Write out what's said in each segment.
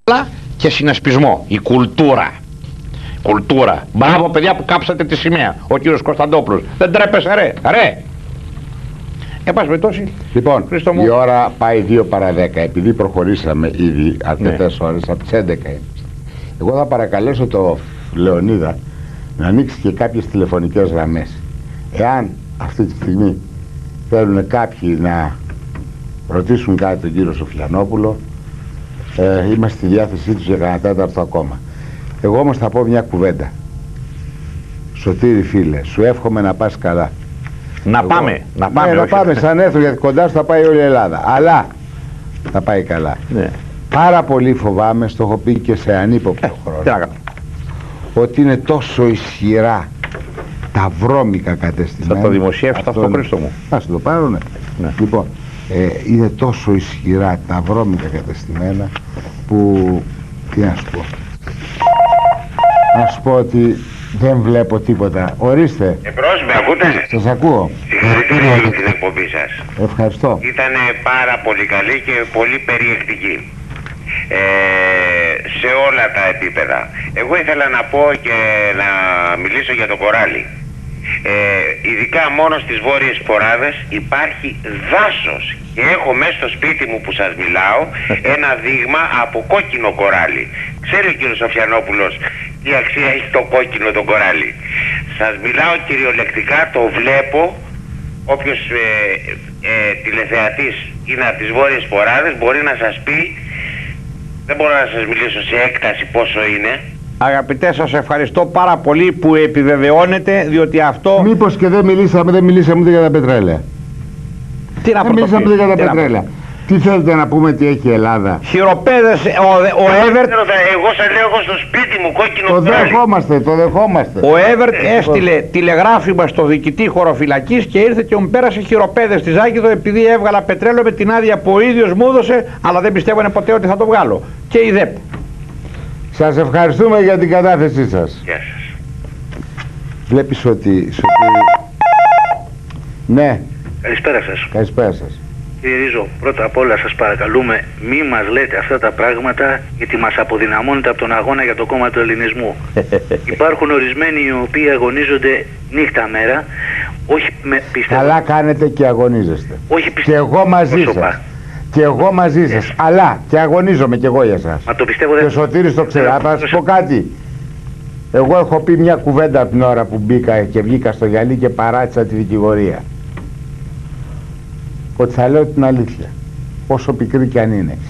και συνασπισμό. Η κουλτούρα. Κουλτούρα. Μπράβο παιδιά που κάψατε τη σημαία. Ο κύριος Κωνσταντόπουλος. Δεν τρέπεσαι ρε. Ρε. Εν πάση περιπτώσει. Λοιπόν, η ώρα πάει 2 παρά 10. Επειδή προχωρήσαμε ήδη αρκετές ώρες, από τις 11. Εγώ θα παρακαλέσω το Λεωνίδα να ανοίξει και κάποιες τηλεφωνικές γραμμές. Εάν αυτή τη στιγμή θέλουν κάποιοι να ρωτήσουν κάτι τον κύριο Σοφιανόπουλο, είμαστε στη διάθεσή τους για κανένα τέταρτο ακόμα. Εγώ όμως θα πω μια κουβέντα. Σωτήρη φίλε, σου εύχομαι να πας καλά. Να πάμε, να πάμε. Να πάμε σαν έρθω, γιατί κοντά σου θα πάει όλη η Ελλάδα. Αλλά θα πάει καλά. Ναι. Πάρα πολύ φοβάμαι, στο έχω πει και σε ανύποπτο χρόνο, ότι είναι τόσο ισχυρά τα βρώμικα κατεστημένα. Θα το δημοσιεύσει αυτό, Χρήστο μου. Θα σου το πάρουνε. Ναι. Λοιπόν, είναι τόσο ισχυρά τα βρώμικα κατεστημένα που, τι να σου πω, να σου πω ότι δεν βλέπω τίποτα. Ορίστε. Εμπρός, με ακούτε? Σας ακούω. Συγχαρητήρια για την εκπομπή σας. Ευχαριστώ. Ήταν πάρα πολύ καλή και πολύ περιεκτική. Σε όλα τα επίπεδα. Εγώ ήθελα να πω και να μιλήσω για το κοράλι. Ειδικά μόνο στις Βόρειες Ποράδες υπάρχει δάσος και έχω μέσα στο σπίτι μου που σας μιλάω ένα δείγμα από κόκκινο κοράλι. Ξέρει ο κύριος Σοφιανόπουλος τι αξία έχει το κόκκινο το κοράλι? Σας μιλάω κυριολεκτικά, το βλέπω. Όποιος τηλεθεατής είναι από τις Βόρειες Ποράδες μπορεί να σας πει. Δεν μπορώ να σας μιλήσω σε έκταση πόσο είναι. Αγαπητέ, σας ευχαριστώ πάρα πολύ που επιβεβαιώνετε, διότι αυτό... Μήπως και δεν μιλήσαμε ούτε για τα πετρέλαια. Τι να δεν μιλήσαμε ούτε για τα πετρέλαια. Τι θέλετε να πούμε, τι έχει η Ελλάδα? Χειροπέδες, ο Έβερτ... Εγώ σας λέω, έχω στο σπίτι μου κόκκινο κοράλι. Το δεχόμαστε. Ο Έβερτ έστειλε τηλεγράφημα στο διοικητή χωροφυλακής και ήρθε και μου πέρασε χειροπέδες στη Ζάκηδο επειδή έβγαλα πετρέλαιο με την άδεια που ο ίδιος μου έδωσε, αλλά δεν πιστεύανε ποτέ ότι θα το βγάλω. Και η ΔΕΠ. Σας ευχαριστούμε για την κατάθεσή σας. Γεια σας. Βλέπεις ότι... Ναι. Καλησπέρα σας. Καλησπέρα σας. Κύριε Ρίζο, πρώτα απ' όλα σας παρακαλούμε μη μας λέτε αυτά τα πράγματα, γιατί μας αποδυναμώνετε από τον αγώνα για το κόμμα του ελληνισμού. Υπάρχουν ορισμένοι οι οποίοι αγωνίζονται νύχτα μέρα, όχι πιστεύω... Καλά κάνετε και αγωνίζεστε. Όχι πιστεύω... Και εγώ μαζί σας. Και εγώ μαζί σας. Αλλά και αγωνίζομαι κι εγώ για σας. Μα το πιστεύω δεν... Και Σωτήρης το ξέρει. Θα σας πω κάτι. Εγώ έχω πει μια κουβέντα από την ώρα που μπήκα και βγήκα στο γυαλί και παράτησα τη δικηγορία. Ότι θα λέω την αλήθεια. Όσο πικρή κι αν είναι.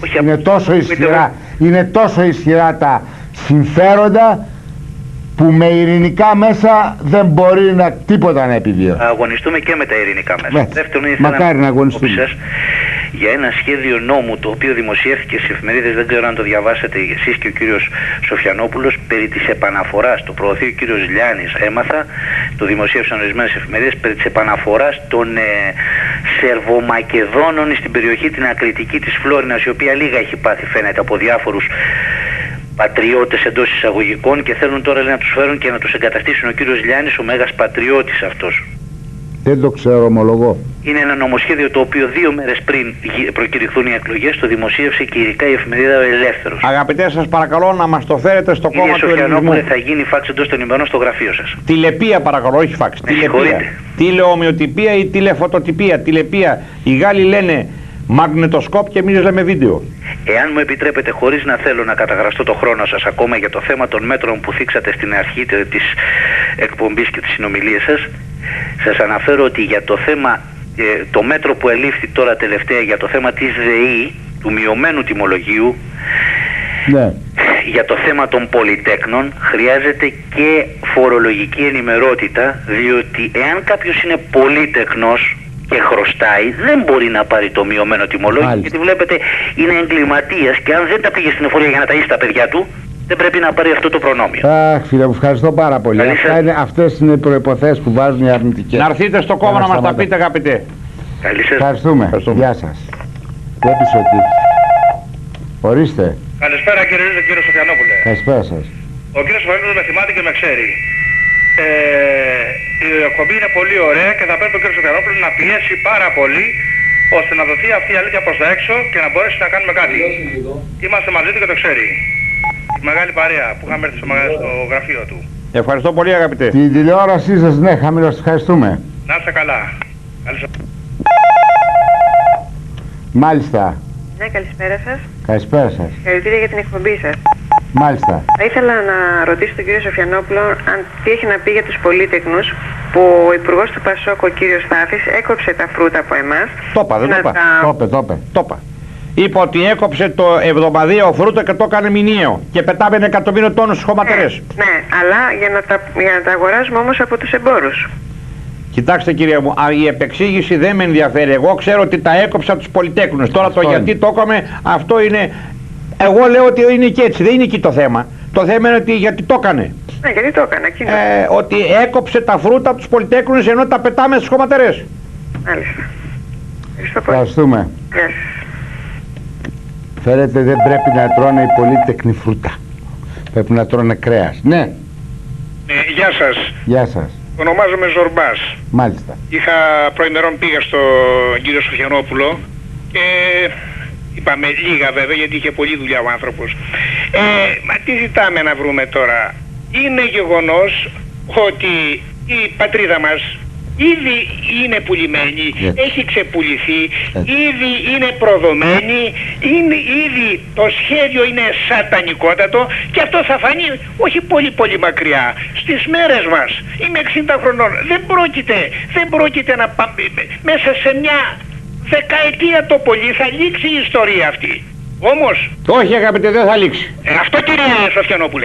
Είναι τόσο ισχυρά τα συμφέροντα που με ειρηνικά μέσα δεν μπορεί τίποτα να επιβιώσει. Αγωνιστούμε και με τα ειρηνικά μέσα. Δεύτερον, μακάρι να αγωνιστούμε. Για ένα σχέδιο νόμου το οποίο δημοσιεύτηκε στις εφημερίδες, δεν ξέρω αν το διαβάσατε εσείς και ο κύριος Σοφιανόπουλος, περί της επαναφοράς. Το προωθεί ο κύριος Λιάννης, έμαθα, το δημοσίευσαν ορισμένες εφημερίδες, περί της επαναφοράς των Σερβομακεδόνων στην περιοχή την ακριτική της Φλόρινας, η οποία λίγα έχει πάθει φαίνεται από διάφορους πατριώτες εντός εισαγωγικών και θέλουν τώρα να τους φέρουν και να τους εγκαταστήσουν. Ο κύριος Λιάννης, ο μέγας πατριώτης αυτός. Δεν το ξέρω, ομολογώ. Είναι ένα νομοσχέδιο το οποίο 2 μέρες πριν προκηρυχθούν οι εκλογές το δημοσίευσε και ειδικά η εφημερίδα Ο Ελεύθερος. Αγαπητέ, σας παρακαλώ να μας το φέρετε στο κόμμα του ελληνισμού. Θα γίνει φάξ εντός των ημερών στο γραφείο σας. Τηλεπία παρακαλώ, όχι φάξ. Τηλεπία. Τηλεομοιοτυπία ή τηλεφωτοτυπία. Τηλεπία. Οι Γάλλοι λένε μαγνητοσκόπ και εμείς λέμε βίντεο. Εάν μου επιτρέπετε, χωρίς να θέλω να καταγραστώ το χρόνο σας ακόμα για το θέμα των μέτρων που θίξατε στην αρχή της εκπομπής και της συνομιλίας σας, σας αναφέρω ότι για το θέμα, το μέτρο που ελήφθη τώρα τελευταία για το θέμα της ΔΕΗ, του μειωμένου τιμολογίου, ναι, για το θέμα των πολυτέκνων χρειάζεται και φορολογική ενημερότητα, διότι εάν κάποιος είναι πολύτεκνος και χρωστάει, δεν μπορεί να πάρει το μειωμένο τιμολόγιο, γιατί βλέπετε είναι εγκληματίας και αν δεν τα πήγε στην εφορία για να ταΐσει τα παιδιά του, δεν πρέπει να πάρει αυτό το προνόμιο. Αχ, φίλε μου, ευχαριστώ πάρα πολύ. Αυτές είναι οι προϋποθέσεις που βάζουν οι αρνητικές. Να έρθετε στο κόμμα να μας τα πείτε, αγαπητέ. Καλή σας. Ευχαριστούμε. Γεια σας. Βλέπεις ότι... Ορίστε. Καλησπέρα κύριε Σοφιανόπουλε. Καλησπέρα σας. Ο κύριος Σοφιανόπουλος με θυμάται και με ξέρει. Η εκπομπή είναι πολύ ωραία και θα πρέπει ο κύριος Σοφιανόπουλος να πιέσει πάρα πολύ ώστε να δοθεί αυτή η αλήθεια προς τα έξω και να μπορέσει να κάνουμε κάτι. Είμαστε μαζί του και το ξέρει. Η μεγάλη παρέα που είχαμε έρθει στο γραφείο του. Ευχαριστώ πολύ, αγαπητέ. Την τηλεόρασή σας, ναι, χαμηλώς, ευχαριστούμε. Να είστε καλά. Μάλιστα. Ναι, καλησπέρα σας. Καλησπέρα σας. Συγχαρητήρια για την εκπομπή σας. Μάλιστα. Θα ήθελα να ρωτήσω τον κύριο Σοφιανόπουλο τι έχει να πει για τους πολίτεκνους που ο Υπουργός του Πασόκ, ο κύριος Στάθης, έκοψε τα φρούτα από εμάς. Το είπα, δεν το είπα. Το είπε. Είπα ότι έκοψε το εβδομαδιαίο φρούτο και το έκανε μηνιαίο. Και πετάμε 1 εκατομμύριο τόνους στις χωματερές. Ναι, αλλά για να τα αγοράζουμε όμως από τους εμπόρους. Κοιτάξτε, κυρία μου, η επεξήγηση δεν με ενδιαφέρει. Εγώ ξέρω ότι τα έκοψα τους πολυτέχνους. Τώρα το γιατί το έκαμε, αυτό είναι. Εγώ λέω ότι είναι και έτσι, δεν είναι εκεί το θέμα. Το θέμα είναι ότι γιατί το έκανε. Ναι, γιατί το έκανε, ότι έκοψε τα φρούτα τους πολυτέχνους ενώ τα πετάμε στις χωματερές. Μάλιστα. Ευχαριστούμε. Yes. Φέρετε, δεν πρέπει να τρώνε οι πολυτέχνοι φρούτα. Πρέπει να τρώνε κρέας. Ναι. Γεια σας. Γεια σας. Ονομάζομαι Ζορμπάς. Μάλιστα. Είχα προημερών πήγα στον κύριο Σοφιανόπουλο και είπαμε λίγα βέβαια γιατί είχε πολλή δουλειά ο άνθρωπος. Μα τι ζητάμε να βρούμε τώρα. Είναι γεγονός ότι η πατρίδα μας ήδη είναι πουλημένη, έχει ξεπουληθεί, ήδη είναι προδομένη, ήδη το σχέδιο είναι σατανικότατο και αυτό θα φανεί όχι πολύ μακριά, στις μέρες μας. Είμαι 60 χρονών, δεν πρόκειται να πάμε, μέσα σε μια δεκαετία το πολύ θα λήξει η ιστορία αυτή. Όμως... Όχι, αγαπητέ, δεν θα λήξει. Αυτό, κύριε Σοφιανόπουλε,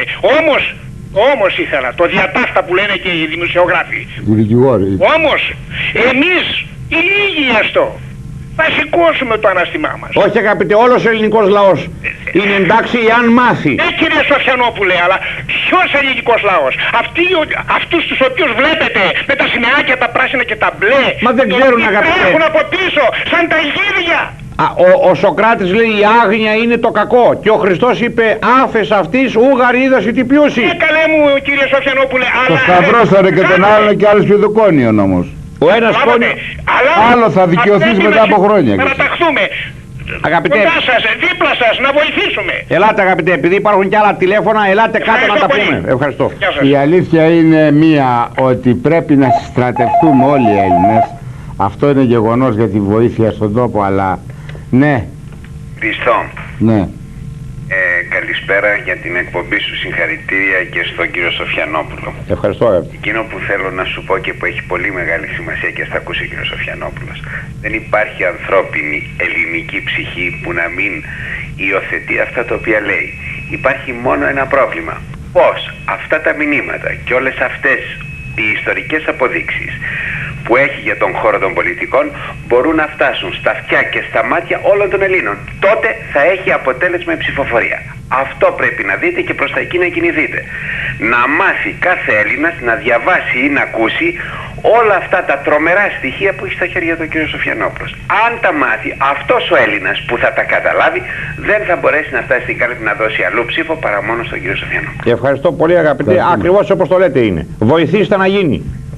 όμως ήθελα, το διατάφτα που λένε και οι δημοσιογράφοι. Οι δικηγόροι. Όμως, εμείς, οι λίγοι αυτό, θα σηκώσουμε το αναστημά μας. Όχι, αγαπητέ, όλος ο ελληνικός λαός είναι εντάξει αν μάθει. Ναι, κύριε Σοφιανόπουλε, αλλά ποιος ελληνικός λαός? Αυτούς τους οποίους βλέπετε με τα σημαίακια, τα πράσινα και τα μπλε. Μα δεν ξέρουν, αγαπητέ. Τρέχουν από πίσω, σαν τα γίδια. Ο Σοκράτης λέει η άγνοια είναι το κακό και ο Χριστός είπε άφες αυτής ούγαρ είδος τι πιούσι. Καλέ μου, κύριε Σοφιανόπουλε, το σταυρώσανε και τον άλλον και άλλος πηδοκόνιον όμως. Ο ένας κόνιο άλλο θα δικαιωθείς μετά από χρόνια. Να ταχθούμε αγαπητέ, κοντά σας, δίπλα σας, να βοηθήσουμε. Ελάτε, αγαπητέ, επειδή υπάρχουν και άλλα τηλέφωνα, ελάτε κάτω να τα πούμε. Ευχαριστώ. Η αλήθεια είναι μία, ότι πρέπει να συστρατευτούμε όλοι οι Έλληνες. Αυτό είναι γεγονός για τη βοήθεια στον τόπο, αλλά ναι. Πιστό. Ναι. Καλησπέρα για την εκπομπή σου, συγχαρητήρια και στον κύριο Σοφιανόπουλο. Ευχαριστώ, αγαπητέ. Εκείνο που θέλω να σου πω και που έχει πολύ μεγάλη σημασία και θα ακούσει ο κύριος Σοφιανόπουλος, δεν υπάρχει ανθρώπινη ελληνική ψυχή που να μην υιοθετεί αυτά τα οποία λέει. Υπάρχει μόνο ένα πρόβλημα. Πώς αυτά τα μηνύματα και όλες αυτές οι ιστορικές αποδείξεις που έχει για τον χώρο των πολιτικών μπορούν να φτάσουν στα αυτιά και στα μάτια όλων των Ελλήνων. Τότε θα έχει αποτέλεσμα η ψηφοφορία. Αυτό πρέπει να δείτε και προς τα εκεί να κινηθείτε. Να μάθει κάθε Έλληνας να διαβάσει ή να ακούσει όλα αυτά τα τρομερά στοιχεία που έχει στα χέρια του κ. Σοφιανόπουλος. Αν τα μάθει αυτός ο Έλληνας που θα τα καταλάβει, δεν θα μπορέσει να φτάσει στην κάλπη να δώσει αλλού ψήφο παρά μόνο στον κ. Σοφιανόπουλο. Και ευχαριστώ πολύ, αγαπητέ. Ακριβώς όπως το λέτε είναι. Βοηθήστε να γίνει.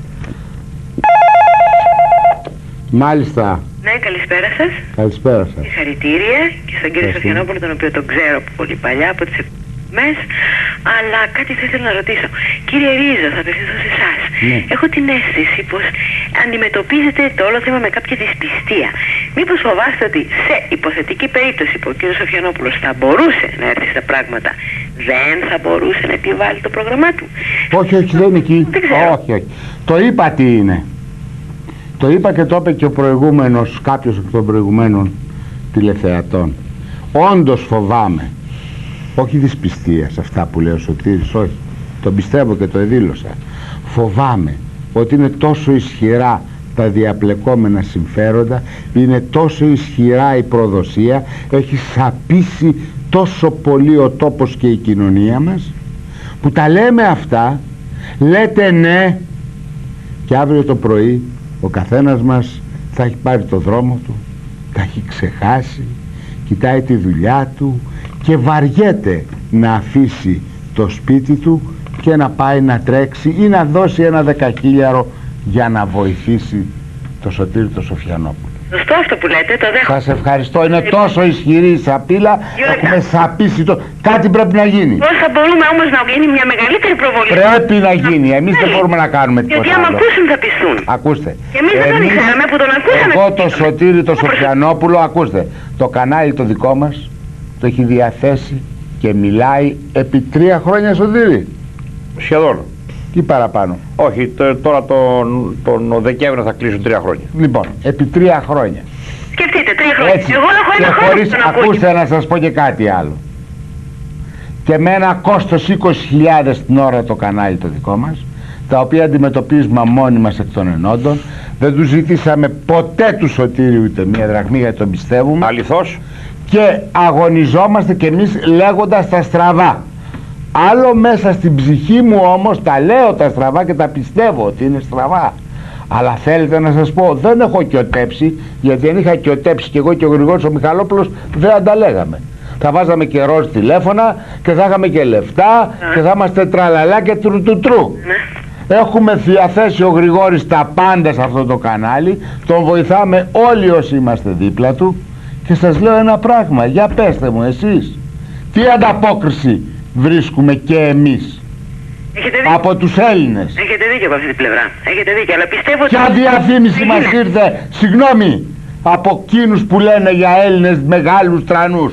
Μάλιστα. Ναι, καλησπέρα σας. Καλησπέρα σας. Συγχαρητήρια και στον κύριο Σοφιανόπουλο, τον οποίο τον ξέρω από πολύ παλιά, από τις εκπομπές. Αλλά κάτι θα ήθελα να ρωτήσω. Κύριε Ρίζο, θα απευθυνθώ σε εσάς. Ναι. Έχω την αίσθηση πως αντιμετωπίζετε το όλο θέμα με κάποια δυσπιστία. Μήπως φοβάστε ότι σε υποθετική περίπτωση που ο κύριος Σοφιανόπουλος θα μπορούσε να έρθει στα πράγματα, δεν θα μπορούσε να επιβάλλει το πρόγραμμά του? Όχι, δεν είναι εκεί. Όχι. Το είπα τι είναι. Το είπα και το είπε και ο προηγούμενος, κάποιος από των προηγουμένων τηλεθεατών. Όντως φοβάμαι, όχι δυσπιστία σε αυτά που λέει ο Σωτήρης, όχι, τον πιστεύω και το δήλωσα. Φοβάμαι ότι είναι τόσο ισχυρά τα διαπλεκόμενα συμφέροντα, είναι τόσο ισχυρά η προδοσία, έχει σαπίσει τόσο πολύ ο τόπος και η κοινωνία μας, που τα λέμε αυτά, λέτε ναι, και αύριο το πρωί ο καθένας μας θα έχει πάρει το δρόμο του, θα έχει ξεχάσει, κοιτάει τη δουλειά του και βαριέται να αφήσει το σπίτι του και να πάει να τρέξει ή να δώσει ένα 10.000 για να βοηθήσει το Σωτήρη το Σοφιανόπουλο. Σωστό αυτό που λέτε, το δέχομαι. Σας ευχαριστώ, είναι τόσο ισχυρή η σαπίλα, έχουμε σαπίσει το... Κάτι πρέπει να γίνει. Πώς θα μπορούμε όμως να γίνει μια μεγαλύτερη προβολή? Πρέπει να γίνει, εμείς δεν μπορούμε να κάνουμε τίποτα γιατί άμα άλλο. ακούσουν θα πιστούν. Ακούστε. Και εμείς δεν τον ξέραμε που τον ακούσαμε. Εγώ το Σωτήρη το Σοφιανόπουλο, ακούστε, το κανάλι το δικό μας το έχει διαθέσει και μιλάει επί 3 χρόνια, Σωτήρη. Σχεδόν. Τι παραπάνω? Όχι, τώρα τον Δεκέμβριο θα κλείσουν 3 χρόνια. Λοιπόν, επί 3 χρόνια. Σκεφτείτε, 3 χρόνια. Έτσι. Εγώ έχω Και ένα χρόνο χωρίς, που τον ακούω. ακούστε να σας πω και κάτι άλλο. Και με ένα κόστος 20.000 την ώρα το κανάλι το δικό μας, τα οποία αντιμετωπίζουμε μόνοι μας εκ των ενόντων. Δεν του ζητήσαμε ποτέ του Σωτήριου ούτε μία δραχμή, γιατί τον πιστεύουμε. Αληθώς. Και αγωνιζόμαστε κι εμείς λέγοντας τα στραβά. Άλλο μέσα στην ψυχή μου όμως τα λέω τα στραβά και τα πιστεύω ότι είναι στραβά. Αλλά θέλετε να σας πω, δεν έχω κιωτέψει, γιατί αν είχα κιωτέψει κι εγώ και ο Γρηγόρης ο Μιχαλόπουλος δεν ανταλέγαμε. Θα βάζαμε και ροζ τηλέφωνα και θα είχαμε και λεφτά και θα είμαστε τραλαλά και τρου. Έχουμε διαθέσει ο Γρηγόρης τα πάντα σε αυτό το κανάλι, τον βοηθάμε όλοι όσοι είμαστε δίπλα του. Και σας λέω ένα πράγμα, για πέστε μου εσείς, τι ανταπόκριση βρίσκουμε και εμείς από τους Έλληνες? Έχετε δίκιο από αυτή την πλευρά. Έχετε δίκιο, αλλά πιστεύω ότι... Ποια διαφήμιση μας ήρθε, συγγνώμη, από εκείνους που λένε για Έλληνες μεγάλους τρανούς?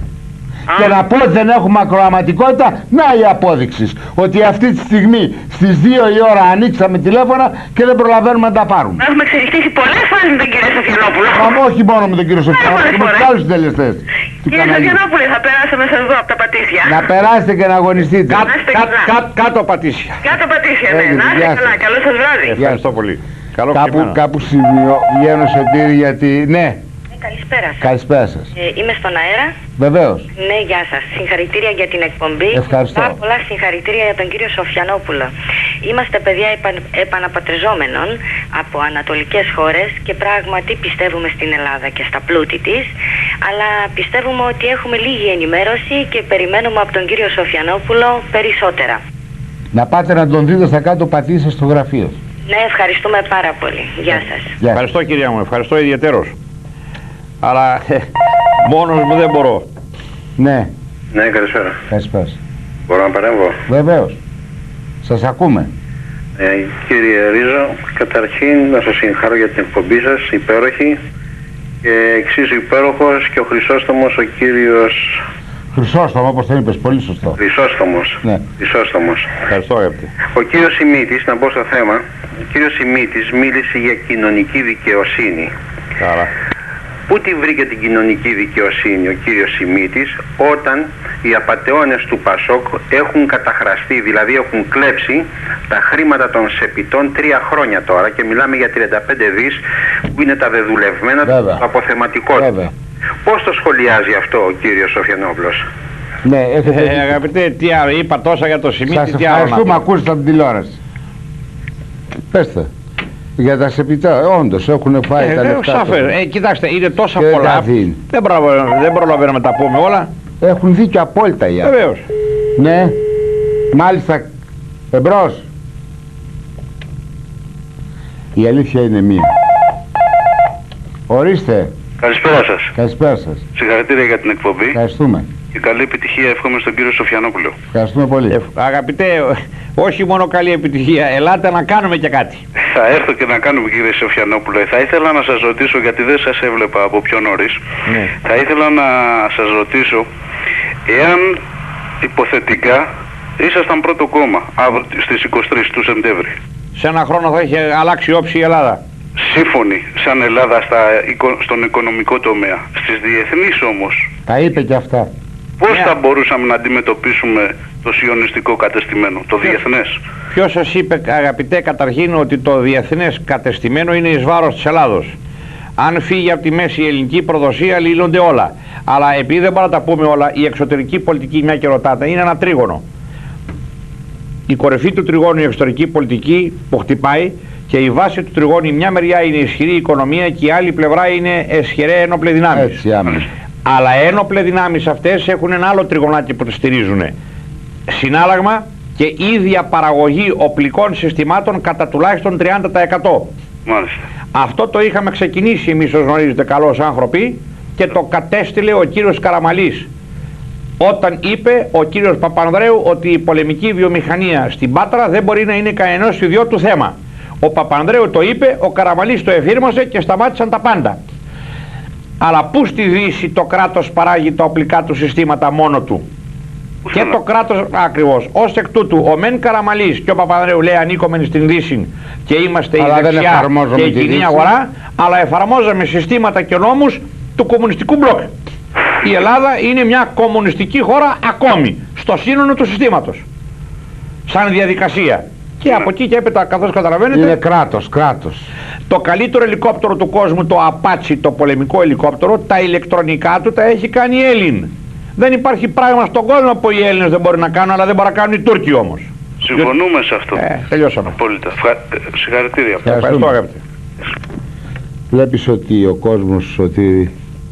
Και να πω ότι δεν έχουμε ακροαματικότητα, να η απόδειξη ότι αυτή τη στιγμή στις 2 η ώρα ανοίξαμε τηλέφωνα και δεν προλαβαίνουμε να τα πάρουμε. Έχουμε εξελιχθήσει πολλές φορές με τον κύριο Σοφιανόπουλο. Μα όχι μόνο με τον κύριο Σοφιανόπουλο, με τους άλλους συντελεστές. Κύριε Σοφιανόπουλε, θα περάσω να σας δω από τα Πατήσια. Να περάσετε και να αγωνιστείτε. Κάτω Πατήσια. Κάτω Πατήσια, ναι. Να είστε καλά, καλό σας βράδυ. Ευχαριστώ πολύ. Καλό κάπου βγαίνω, Σωτήρη, γιατί... Ναι. Καλησπέρα σας. Καλησπέρα σας. Είμαι στον αέρα. Βεβαίως. Ναι, γεια σας. Συγχαρητήρια για την εκπομπή. Ευχαριστώ. Πάρα πολλά συγχαρητήρια για τον κύριο Σοφιανόπουλο. Είμαστε παιδιά επαναπατριζόμενων από ανατολικές χώρες και πράγματι πιστεύουμε στην Ελλάδα και στα πλούτη της, αλλά πιστεύουμε ότι έχουμε λίγη ενημέρωση και περιμένουμε από τον κύριο Σοφιανόπουλο περισσότερα. Να πάτε να τον δείτε στα κάτω Πατήσια στο γραφείο. Ναι, ευχαριστούμε πάρα πολύ. Γεια σας. Ευχαριστώ κυρία μου, ευχαριστώ ιδιαιτέρως. Αλλά μόνος μου δεν μπορώ. Ναι. Ναι, καλησπέρα. Καλησπέρα. Μπορώ να παρέμβω? Βεβαίως. Σας ακούμε. Κύριε Ρίζο, καταρχήν να σας συγχαρώ για την εκπομπή σας, υπέροχη. Και εξίσου υπέροχος και ο Χρυσόστομος, ο κύριος... Χρυσόστομο, όπως το είπες, πολύ σωστό. Χρυσόστομος. Ναι. Χρυσόστομος. Ευχαριστώ αγαπητέ. Ο κύριος Σιμίτης, να μπω στο θέμα, ο κύριος Σιμίτης μίλησε για κοινωνική δικαιοσύνη. Καλά. Πού τη βρήκε την κοινωνική δικαιοσύνη ο κύριος Σιμίτης, όταν οι απατεώνες του Πασόκ έχουν καταχραστεί, δηλαδή έχουν κλέψει τα χρήματα των σεπιτών 3 χρόνια τώρα, και μιλάμε για 35 δις που είναι τα δεδουλευμένα του αποθεματικού. Πώς το σχολιάζει αυτό ο κύριος Σοφιανόπουλος? Ναι, αγαπητέ, τι άλλο, είπα τόσα για το Σιμίτη. Σας ευχαριστούμε, ακούστε την τηλεόραση. Πέστε. Για τα σεπιτά, όντως έχουν φάει τα λεφτά. Κοιτάξτε, είναι τόσα πολλά. Δεν προλαβαίνω να τα πούμε όλα. Έχουν δίκιο απόλυτα οι άλλοι. Βεβαίως. Ναι, μάλιστα. Εμπρός. Η αλήθεια είναι μία. Ορίστε. Καλησπέρα σας. Καλησπέρα σας. Συγχαρητήρια για την εκπομπή. Ευχαριστούμε. Και καλή επιτυχία εύχομαι στον κύριο Σοφιανόπουλο. Ευχαριστούμε πολύ. Αγαπητέ, όχι μόνο καλή επιτυχία, ελάτε να κάνουμε και κάτι. Θα έρθω και να κάνουμε, κύριε Σοφιανόπουλο. Θα ήθελα να σας ρωτήσω, γιατί δεν σας έβλεπα από πιο νωρίς, θα ήθελα να σας ρωτήσω εάν υποθετικά ήσασταν πρώτο κόμμα στις 23 του Σεπτέμβρη. Σε ένα χρόνο θα είχε αλλάξει όψη η Ελλάδα. Σύμφωνοι σαν Ελλάδα στον οικονομικό τομέα. Στις διεθνείς όμως, τα είπε και αυτά. Πώς θα μπορούσαμε να αντιμετωπίσουμε το σιωνιστικό κατεστημένο, το διεθνές? Ποιος σας είπε, αγαπητέ, καταρχήν ότι το διεθνές κατεστημένο είναι εις βάρος της Ελλάδος? Αν φύγει από τη μέση η ελληνική προδοσία, λύνονται όλα. Αλλά επειδή δεν μπορούμε να τα πούμε όλα, η εξωτερική πολιτική, μια και ρωτάτε, είναι ένα τρίγωνο. Η κορυφή του τριγώνου, η εξωτερική πολιτική που χτυπάει, και η βάση του τριγώνου, η μια μεριά είναι ισχυρή οικονομία και η άλλη πλευρά είναι ισχυρέ ένοπλες δυνάμεις. Αλλά ένοπλες δυνάμεις αυτές έχουν ένα άλλο τριγωνάκι που τις στηρίζουν. Συνάλλαγμα και ίδια παραγωγή οπλικών συστημάτων κατά τουλάχιστον 30%. Μάλιστα. Αυτό το είχαμε ξεκινήσει εμείς, ως γνωρίζετε καλώς άνθρωποι, και το κατέστηλε ο κύριος Καραμαλής όταν είπε ο κύριος Παπανδρέου ότι η πολεμική βιομηχανία στην Πάτρα δεν μπορεί να είναι κανενός ιδιώτου θέμα. Ο Παπανδρέου το είπε, ο Καραμαλής το εφήρμοσε και σταμάτησαν τα πάντα. Αλλά πού στη Δύση το κράτος παράγει τα οπλικά του συστήματα μόνο του? Και το κράτος ακριβώς. Ως εκ τούτου ο μεν Καραμαλής και ο Παπανδρέου λέει ανήκομεν στην Δύση και είμαστε η δεξιά και η κοινή αγορά, αλλά εφαρμόζαμε συστήματα και νόμους του κομμουνιστικού μπλοκ. Η Ελλάδα είναι μια κομμουνιστική χώρα ακόμη στο σύνολο του συστήματος σαν διαδικασία. Και από εκεί και έπειτα, καθώς καταλαβαίνετε, είναι κράτος. Το καλύτερο ελικόπτερο του κόσμου, το Apache, το πολεμικό ελικόπτερο, τα ηλεκτρονικά του τα έχει κάνει οι Έλληνες. Δεν υπάρχει πράγμα στον κόσμο που οι Έλληνες δεν μπορούν να κάνουν, αλλά δεν μπορούν να κάνουν οι Τούρκοι όμως. Συμφωνούμε σε αυτό. Τελειώσαμε. Απόλυτα. Συγχαρητήρια. Ευχαριστώ, αγαπητέ. Βλέπεις ότι ο κόσμος ότι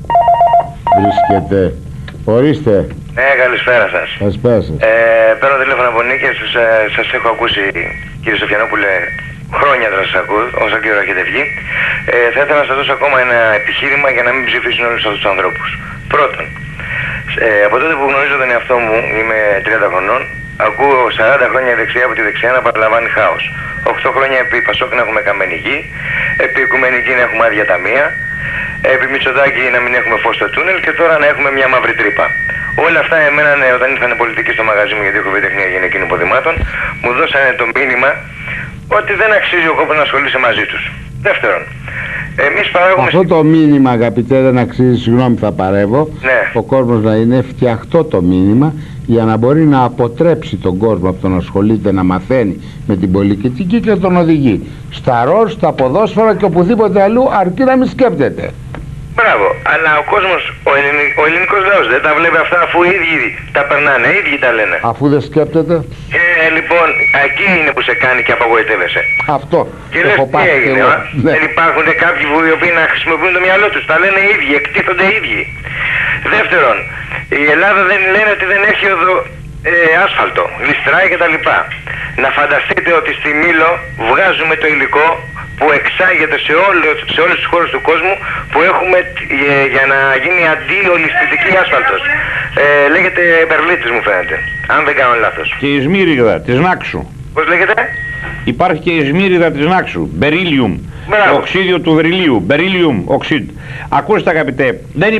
βρίσκεται. Ορίστε. Ναι, καλησπέρα σας. Καλησπέρα σας. Παίρνω τηλέφωνο από Νίκες, σας έχω ακούσει κύριε Σοφιανόπουλε, χρόνια τώρα σας ακούω, όσο και ώρα έχετε βγει. Θα ήθελα να σας δώσω ακόμα ένα επιχείρημα για να μην ψηφίσουν όλους αυτούς τους ανθρώπους. Πρώτον, από τότε που γνωρίζω τον εαυτό μου, είμαι 30 χρονών, ακούω 40 χρόνια η δεξιά από τη δεξιά να παραλαμβάνει χάος. 8 χρόνια επί Πασόκ να έχουμε καμένη γη, επί Οικουμενική να έχουμε άδεια ταμεία, επί Μητσοτάκη να μην έχουμε φως στο τούνελ και τώρα να έχουμε μια μαύρη τρύπα. Όλα αυτά εμένα όταν ήρθαν πολιτικοί στο μαγαζί μου, γιατί έχω βιοτεχνία γυναικείων υποδημάτων, μου δώσανε το μήνυμα ότι δεν αξίζει ο κόπος να ασχολείσαι μαζί τους. Δεύτερον, εμείς παράγουμε... Αυτό το μήνυμα, αγαπητέ, δεν αξίζει, συγγνώμη θα παρεύω, ναι. Ο κόσμος να είναι φτιαχτό το μήνυμα για να μπορεί να αποτρέψει τον κόσμο από το να ασχολείται, να μαθαίνει με την πολιτική και τον οδηγεί στα ρολ, στα ποδόσφαιρα και οπουδήποτε αλλού, αρκεί να μην σκέπτεται. Μπράβο, αλλά ο κόσμος, ο ελληνικός λαός δεν τα βλέπει αυτά, αφού οι ίδιοι τα περνάνε, οι ίδιοι τα λένε. Αφού δεν σκέπτεται. Λοιπόν, εκεί είναι που σε κάνει και απογοητεύεσαι. Αυτό. Και λες τι έγινε, ναι. Δεν υπάρχουν κάποιοι οι οποίοι να χρησιμοποιούν το μυαλό τους, τα λένε οι ίδιοι, εκτίθονται οι ίδιοι. Δεύτερον, η Ελλάδα δεν λένε ότι δεν έχει άσφαλτο, γλιστράει κτλ. Να φανταστείτε ότι στη Μήλο βγάζουμε το υλικό που εξάγεται σε όλες τις χώρες του κόσμου που έχουμε για να γίνει αντιολισθητική άσφαλτος. Λέγεται Περλίτης μου φαίνεται, αν δεν κάνω λάθος. Και η Σμύριδα της Νάξου. Πώς λέγεται? Υπάρχει και η Σμύριδα της Νάξου, Beryllium, οξύδιο του βεριλίου, Beryllium oxide. Ακούστε αγαπητέ,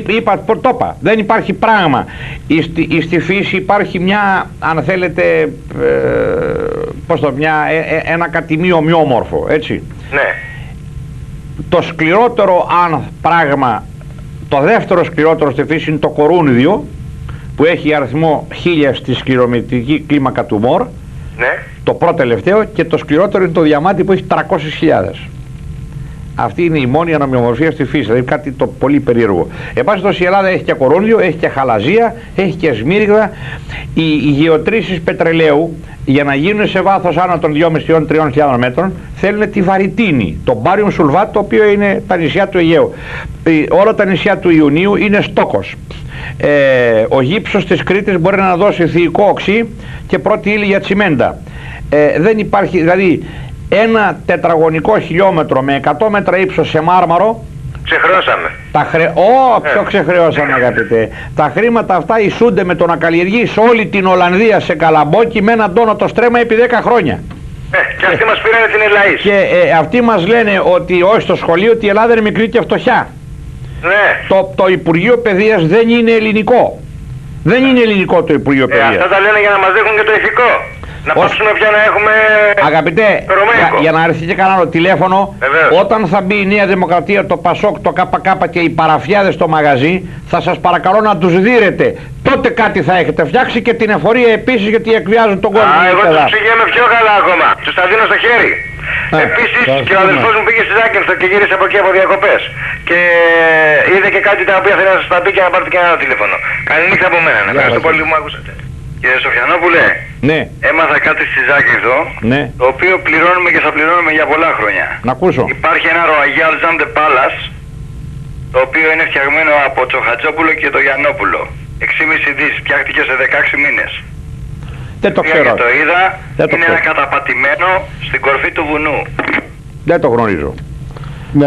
δεν υπάρχει πράγμα. Στη φύση υπάρχει μια, αν θέλετε, ένα κατημείο ομοιόμορφο, έτσι. Ναι. Το σκληρότερο πράγμα, το δεύτερο σκληρότερο στη φύση είναι το κορούνιδιο, που έχει αριθμό 1000 στη σκληρομετρική κλίμακα του Μορ. Ναι. Το πρώτο τελευταίο, και το σκληρότερο είναι το διαμάντι που έχει 300.000. Αυτή είναι η μόνη ανομοιομορφία στη φύση, δηλαδή κάτι το πολύ περίεργο. Εν πάση περιπτώσει, η Ελλάδα έχει και κορούνδιο, έχει και χαλαζία, έχει και σμύριγδα. Οι γεωτρήσεις πετρελαίου, για να γίνουν σε βάθος άνω των 2.500-3.000 μέτρων, θέλουν τη βαριτίνη, το μπάριουμ σουλβάτ, το οποίο είναι τα νησιά του Αιγαίου. Όλα τα νησιά του Ιουνίου είναι στόκος. Ο γύψος της Κρήτης μπορεί να δώσει θηϊκό οξύ και πρώτη ύλη για τσιμέντα. Δεν υπάρχει, δηλαδή, ένα τετραγωνικό χιλιόμετρο με 100 μέτρα ύψος σε μάρμαρο. Ξεχρεώσαμε. Ποιο ξεχρεώσαμε αγαπητέ. Τα χρήματα αυτά ισούνται με το να καλλιεργείς όλη την Ολλανδία σε καλαμπόκι με έναν τόνο το στρέμμα επί 10 χρόνια. Και αυτοί μας πήρανε την Ελλαΐς. Και αυτοί μας λένε ότι όχι στο σχολείο, ότι η Ελλάδα είναι μικρή και φτωχιά. Ναι. Το Υπουργείο Παιδείας δεν είναι ελληνικό. Δεν είναι ελληνικό το Υπουργείο Παιδείας. Αυτά τα λένε για να μας δείχνουν και το ηθικό. Να πάψουμε πια να έχουμε... Αγαπητέ, για να έρθει και κανένα τηλέφωνο, όταν θα μπει η Νέα Δημοκρατία, το Πασόκ, το ΚΚ και οι παραφιάδες στο μαγαζί, θα σας παρακαλώ να τους δείρετε. Τότε κάτι θα έχετε φτιάξει, και την εφορία επίσης, γιατί εκβιάζουν τον κόσμο. Εγώ τους ψυγέμαι πιο καλά ακόμα. Τους τα δίνω στο χέρι. Επίσης και ο αδελφός μου πήγε στη Ζάκυνθο και γύρισε από εκεί από διακοπές. Και είδε και κάτι τα οποία θέλει να σας τα πει και να πάρετε και ένα τηλέφωνο. Καλή νύχτα από μένα. Ευχαριστώ πολύ που μου άκουσατε. Κύριε Σοφιανόπουλε, ναι. Έμαθα κάτι στη Ζάκυνθο, ναι. Το οποίο πληρώνουμε και θα πληρώνουμε για πολλά χρόνια. Να ακούσω. Υπάρχει ένα Royal Zande Palace, το οποίο είναι φτιαγμένο από το Χατζόπουλο και το Γιαννόπουλο. 6,5 δις, φτιάχτηκε σε 16 μήνες. Δεν το ξέρω. Και το είδα, είναι ένα καταπατημένο στην κορφή του βουνού. Δεν το γνωρίζω. Ναι,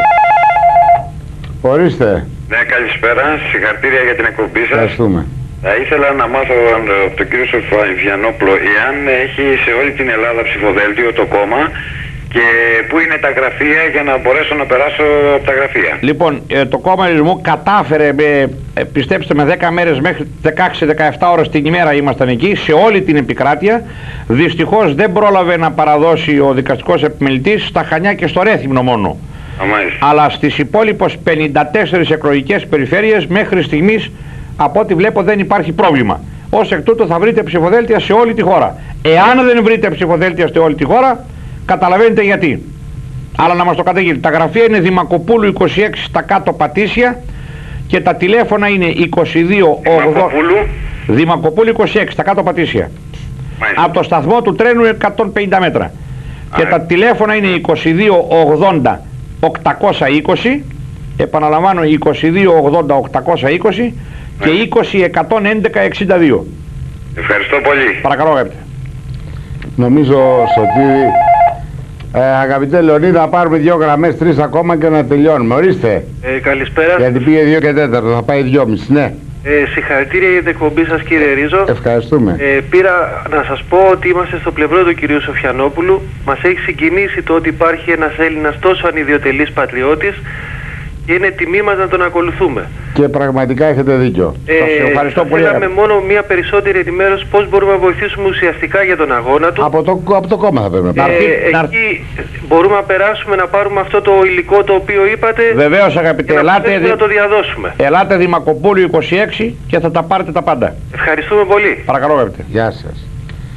ορίστε. Ναι, καλησπέρα. Συγχαρητήρια για την εκπομπή σας. Ευχαριστούμε. Θα ήθελα να μάθω από τον κύριο Σοφιανόπουλο εάν έχει σε όλη την Ελλάδα ψηφοδέλτιο το κόμμα και πού είναι τα γραφεία για να μπορέσω να περάσω από τα γραφεία. Λοιπόν, το κόμμα Ελληνισμού κατάφερε, πιστέψτε με, 10 μέρες μέχρι 16-17 ώρες την ημέρα ήμασταν εκεί, σε όλη την επικράτεια. Δυστυχώς δεν πρόλαβε να παραδώσει ο δικαστικός επιμελητής στα Χανιά και στο Ρέθυμνο μόνο. Αλλά στις υπόλοιπες 54 εκλογικές περιφέρειες μέχρι στιγμής, από ό,τι βλέπω, δεν υπάρχει πρόβλημα. Ως εκ τούτου θα βρείτε ψηφοδέλτια σε όλη τη χώρα. Εάν δεν βρείτε ψηφοδέλτια σε όλη τη χώρα, καταλαβαίνετε γιατί. Αλλά να μας το καταγγείλετε. Τα γραφεία είναι Δημακοπούλου 26 στα κάτω Πατήσια και τα τηλέφωνα είναι 2280. Δημακοπούλου 26 στα κάτω Πατήσια. Από το σταθμό του τρένου 150 μέτρα. Και τα τηλέφωνα είναι 2280 820, επαναλαμβάνω 2280 820 και 20 111 62. Ευχαριστώ πολύ. Παρακαλώ, αγαπητέ. Νομίζω, Σωτήρη, αγαπητέ Λεωνίδα, να πάρουμε 2 γραμμές, 3 ακόμα και να τελειώνουμε. Ορίστε. Καλησπέρα. Γιατί πήγε 2 και 4, θα πάει 2,5, ναι. Συγχαρητήρια για την εκπομπή σας, κύριε Ρίζο. Ευχαριστούμε. Πήρα να σας πω ότι είμαστε στο πλευρό του κυρίου Σοφιανόπουλου. Μας έχει συγκινήσει το ότι υπάρχει ένας Έλληνας τόσο ανιδιοτελής πατριώτης και είναι τιμή μας να τον ακολουθούμε. Και πραγματικά έχετε δίκιο. Σας ευχαριστώ πολύ. Θέλαμε μόνο μια περισσότερη ενημέρωση πώς μπορούμε να βοηθήσουμε ουσιαστικά για τον αγώνα του. Από το κόμμα θα πρέπει να πάρουμε. Εκεί μπορούμε να περάσουμε να πάρουμε αυτό το υλικό το οποίο είπατε. Βεβαίως, αγαπητέ, να το διαδώσουμε. Ελάτε Δημακοπούλου 26 και θα τα πάρετε τα πάντα. Ευχαριστούμε πολύ. Παρακαλώ, αγαπητέ. Γεια σας.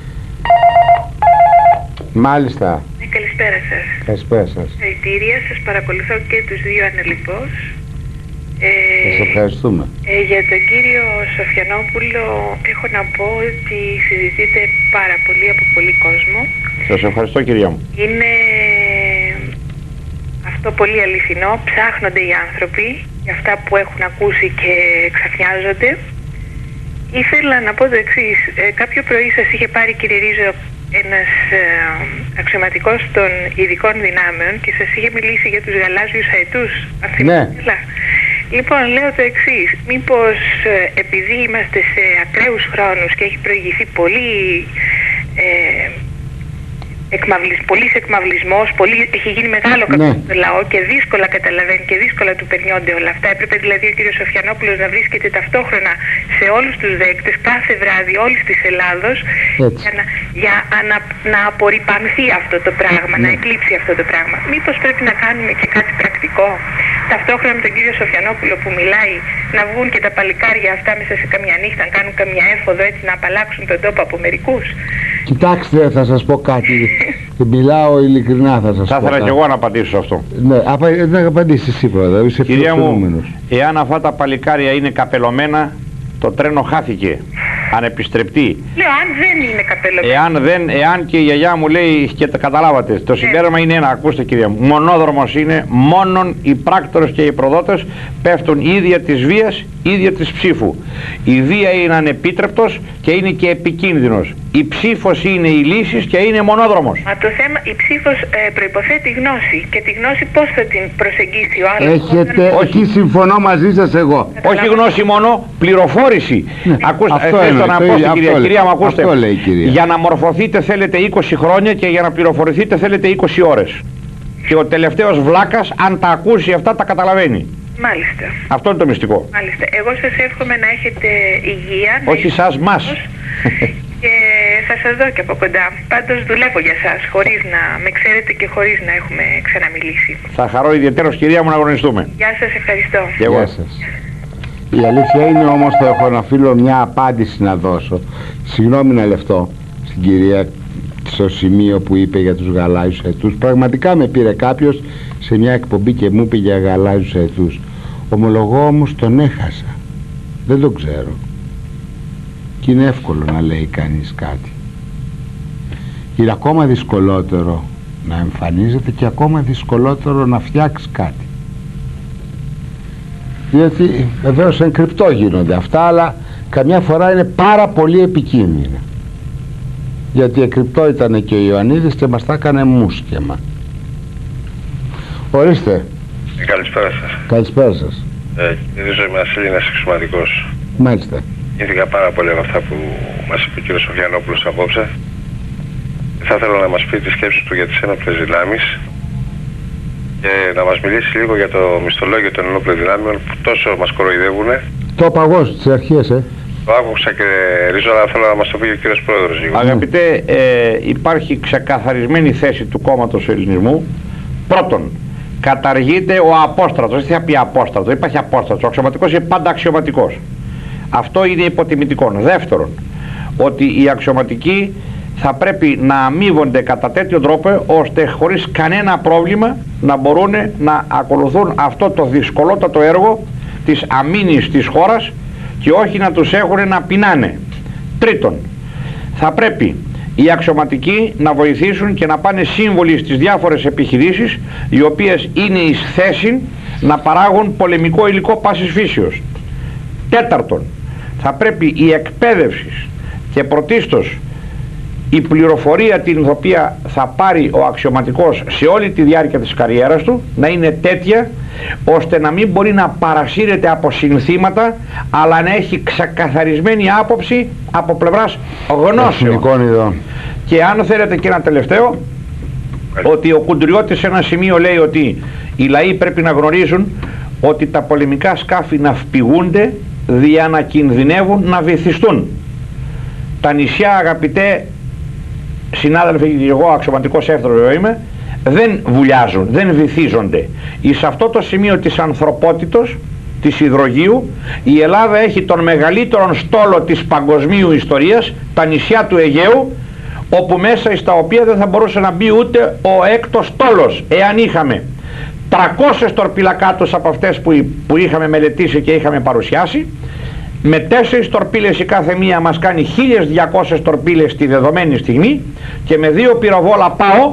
Μάλιστα. Καλησπέρα σας. Καλησπέρα σας. Συγχαρητήρια, σας παρακολουθώ και τους δύο ανελιπώς. Σας ευχαριστούμε. Για τον κύριο Σοφιανόπουλο έχω να πω ότι συζητείται πάρα πολύ από πολύ κόσμο. Σας ευχαριστώ, κυρία μου. Είναι αυτό πολύ αληθινό. Ψάχνονται οι άνθρωποι για αυτά που έχουν ακούσει και ξαφνιάζονται. Ήθελα να πω το εξής. Κάποιο πρωί σας είχε πάρει, κύριε Ρίζο, ένας αξιωματικός των ειδικών δυνάμεων και σας είχε μιλήσει για τους γαλάζιους αετούς. Ναι. Λοιπόν, λέω το εξής. Μήπως επειδή είμαστε σε ακραίους χρόνους και έχει προηγηθεί πολύ πολύς εκμαυλισμός, έχει γίνει μεγάλο κακό στο λαό και δύσκολα καταλαβαίνει και δύσκολα του περνιόνται όλα αυτά. Έπρεπε δηλαδή ο κύριος Σοφιανόπουλος να βρίσκεται ταυτόχρονα σε όλους τους δέκτες κάθε βράδυ όλης της Ελλάδος για να απορριπανθεί αυτό το πράγμα, να εκλείψει αυτό το πράγμα. Μήπως πρέπει να κάνουμε και κάτι πρακτικό, ταυτόχρονα με τον κύριο Σοφιανόπουλο που μιλάει, να βγουν και τα παλικάρια αυτά μέσα σε καμιά νύχτα, να κάνουν καμιά έφοδο έτσι να απαλλάξουν τον τόπο από μερικούς. Κοιτάξτε, θα σας πω κάτι. Μιλάω ειλικρινά, θα σας πω. Θα ήθελα και εγώ να απαντήσω σε αυτό. Ναι, να απαντήσεις εσύ πρώτα. Κυρία μου, εάν αυτά τα παλικάρια είναι καπελωμένα, το τρένο χάθηκε. Ανεπιστρεπτή. Λέω, αν δεν είναι καπελωμένο. Εάν και η γιαγιά μου λέει, και τα καταλάβατε, το συμπέρασμα είναι ένα, ακούστε κυρία μου, μονόδρομος είναι, μόνον οι πράκτορες και οι προδότες πέφτουν ίδια της βίας, ίδια της ψήφου. Η βία είναι ανεπίτρεπτος και είναι και επικίνδυνος. Η ψήφος είναι η λύση και είναι μονόδρομος. Μα το θέμα, η ψήφος προϋποθέτει γνώση και τη γνώση πώς θα την προσεγγίσει ο άλλος. Έχετε, όχι συμφωνώ μαζί σας εγώ. Όχι γνώση μόνο, πληροφόρηση. Ναι. Ακούστε, κυρία μου, ακούστε. Για να μορφωθείτε θέλετε 20 χρόνια και για να πληροφορηθείτε θέλετε 20 ώρες. Και ο τελευταίος βλάκας, αν τα ακούσει αυτά, τα καταλαβαίνει. Μάλιστα. Αυτό είναι το μυστικό. Μάλιστα. Εγώ σας εύχομαι να έχετε υγεία. Όχι σας, μας. Και θα σας δω και από κοντά. Πάντως δουλεύω για σας, χωρίς να με ξέρετε και χωρίς να έχουμε ξαναμιλήσει. Θα χαρώ ιδιαίτερος, κυρία μου, να αγωνιστούμε. Γεια σας, ευχαριστώ. Γεια σας. Η αλήθεια είναι όμως, το έχω να φίλω μια απάντηση να δώσω. Συγγνώμη να λεφτώ στην κυρία στο σημείο που είπε για τους γαλάζιους αετούς. Πραγματικά με πήρε κάποιος σε μια εκπομπή και μου είπε για γαλάζιους αετούς. Ομολογώ όμως τον έχασα. Δεν το ξέρω. Και είναι εύκολο να λέει κανείς κάτι. Είναι ακόμα δυσκολότερο να εμφανίζεται και ακόμα δυσκολότερο να φτιάξει κάτι. Γιατί βεβαίως εν κρυπτό γίνονται αυτά, αλλά καμιά φορά είναι πάρα πολύ επικίνδυνα. Γιατί εκρυπτό ήταν και ο Ιωαννίδης και μας τα έκανε μουσκεμα. Ορίστε. Καλησπέρα σας. Καλησπέρα σας. Κυρίως είμαι ένας Έλληνας εξωματικός. Μάλιστα. Ήθηκα πάρα πολύ από αυτά που μας είπε ο κύριος Σοφιανόπουλος απόψε. Θα ήθελα να μας πει τη σκέψη του για τις ένοπλες δυνάμεις και να μας μιλήσει λίγο για το μισθολόγιο των ενόπλων δυνάμεων που τόσο μας κοροϊδεύουνε. Το απαγώ στις αρχές, Το άκουσα και ρίζω, αλλά θέλω να μας το πει ο κύριος Πρόεδρος λίγο. Αγαπητέ, υπάρχει ξεκαθαρισμένη θέση του κόμματος Ελληνισμού. Πρώτον, καταργείται ο απόστρατος. Δεν θα πει απόστρατο, υπάρχει απόστρατος. Ο αξιωματικός είναι πάντα αξιωματικός. Αυτό είναι υποτιμητικό. Δεύτερον, ότι οι αξιωματικοί θα πρέπει να αμείβονται κατά τέτοιο τρόπο ώστε χωρίς κανένα πρόβλημα να μπορούν να ακολουθούν αυτό το δυσκολότατο έργο της αμήνης της χώρας και όχι να τους έχουν να πεινάνε. Τρίτον, θα πρέπει οι αξιωματικοί να βοηθήσουν και να πάνε σύμβολοι στις διάφορες επιχειρήσεις οι οποίες είναι εις θέση να παράγουν πολεμικό υλικό πάσης φύσεως. Τέταρτον, θα πρέπει η εκπαίδευση και πρωτίστως η πληροφορία την οποία θα πάρει ο αξιωματικός σε όλη τη διάρκεια της καριέρας του να είναι τέτοια ώστε να μην μπορεί να παρασύρεται από συνθήματα αλλά να έχει ξεκαθαρισμένη άποψη από πλευράς γνώσεων. Και αν θέλετε και ένα τελευταίο, ότι ο Κουντριώτης σε ένα σημείο λέει ότι οι λαοί πρέπει να γνωρίζουν ότι τα πολεμικά σκάφη ναυπηγούνται δια να κινδυνεύουν να βυθιστούν. Τα νησιά, αγαπητέ συνάδελφοι, και εγώ αξιωματικός εύθρος είμαι, δεν βουλιάζουν, δεν βυθίζονται. Εις αυτό το σημείο της ανθρωπότητος, της υδρογείου, η Ελλάδα έχει τον μεγαλύτερον στόλο της παγκοσμίου ιστορίας, τα νησιά του Αιγαίου, όπου μέσα στα οποία δεν θα μπορούσε να μπει ούτε ο έκτος στόλος, εάν είχαμε 300 τορπιλακάτους από αυτές που είχαμε μελετήσει και είχαμε παρουσιάσει, με 4 τορπίλες η κάθε μία μας κάνει 1200 τορπίλες τη δεδομένη στιγμή και με 2 πυροβόλα ΠΑΟ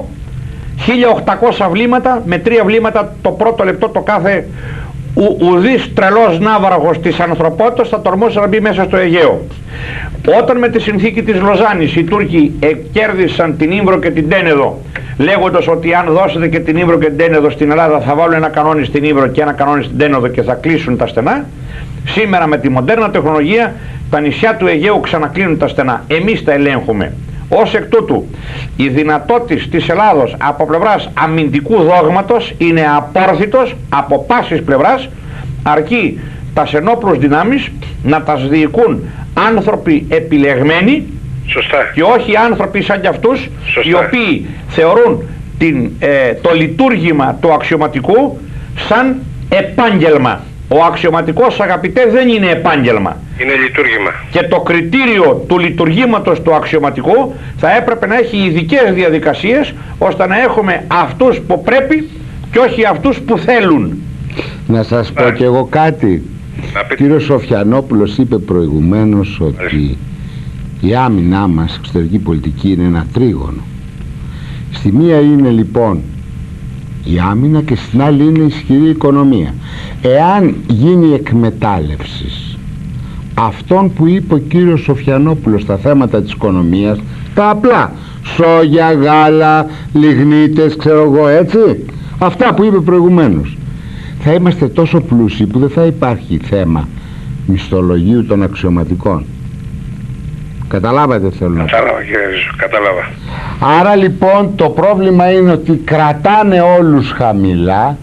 1800 βλήματα, με 3 βλήματα το πρώτο λεπτό το κάθε ουδής τρελός ναύαρχος της ανθρωπότητας θα τορμούσε να μπει μέσα στο Αιγαίο. Όταν με τη συνθήκη της Λοζάνης οι Τούρκοι κέρδισαν την Ήμβρο και την Τένεδο, λέγοντας ότι αν δώσετε και την Ήμβρο και την Τένεδο στην Ελλάδα θα βάλουν ένα κανόνι στην Ήμβρο και ένα κανόνι στην Τένεδο και θα κλείσουν τα στενά, σήμερα με τη μοντέρνα τεχνολογία τα νησιά του Αιγαίου ξανακλίνουν τα στενά. Εμείς τα ελέγχουμε. Ως εκ τούτου, η δυνατότητα της Ελλάδος από πλευράς αμυντικού δόγματος είναι απόρθητος από πάσης πλευράς, αρκεί τα ενόπλους δυνάμεις να τα διοικούν άνθρωποι επιλεγμένοι. Σωστά. Και όχι άνθρωποι σαν κι αυτούς. Σωστά. Οι οποίοι θεωρούν το λειτουργήμα του αξιωματικού σαν επάγγελμα. Ο αξιωματικός, αγαπητέ, δεν είναι επάγγελμα. Είναι λειτουργήμα. Και το κριτήριο του λειτουργήματος του αξιωματικού θα έπρεπε να έχει ειδικές διαδικασίες ώστε να έχουμε αυτούς που πρέπει και όχι αυτούς που θέλουν. Να σας πω κι εγώ κάτι. Ο κύριος Σοφιανόπουλος είπε προηγουμένως ότι η άμυνά μας, εξωτερική πολιτική, είναι ένα τρίγωνο. Στη μία είναι λοιπόν η άμυνα και στην άλλη είναι η ισχυρή οικονομία. Εάν γίνει εκμετάλλευση αυτών που είπε ο κύριος Σοφιανόπουλος στα θέματα της οικονομίας, τα απλά, σόγια, γάλα, λιγνίτες, ξέρω εγώ, έτσι, αυτά που είπε προηγουμένως, θα είμαστε τόσο πλούσιοι που δεν θα υπάρχει θέμα μισθολογίου των αξιωματικών. Καταλάβατε θέλω να πω. Κατάλαβα κύριε Ρίζο, κατάλαβα. Άρα λοιπόν το πρόβλημα είναι ότι κρατάνε όλους χαμηλά,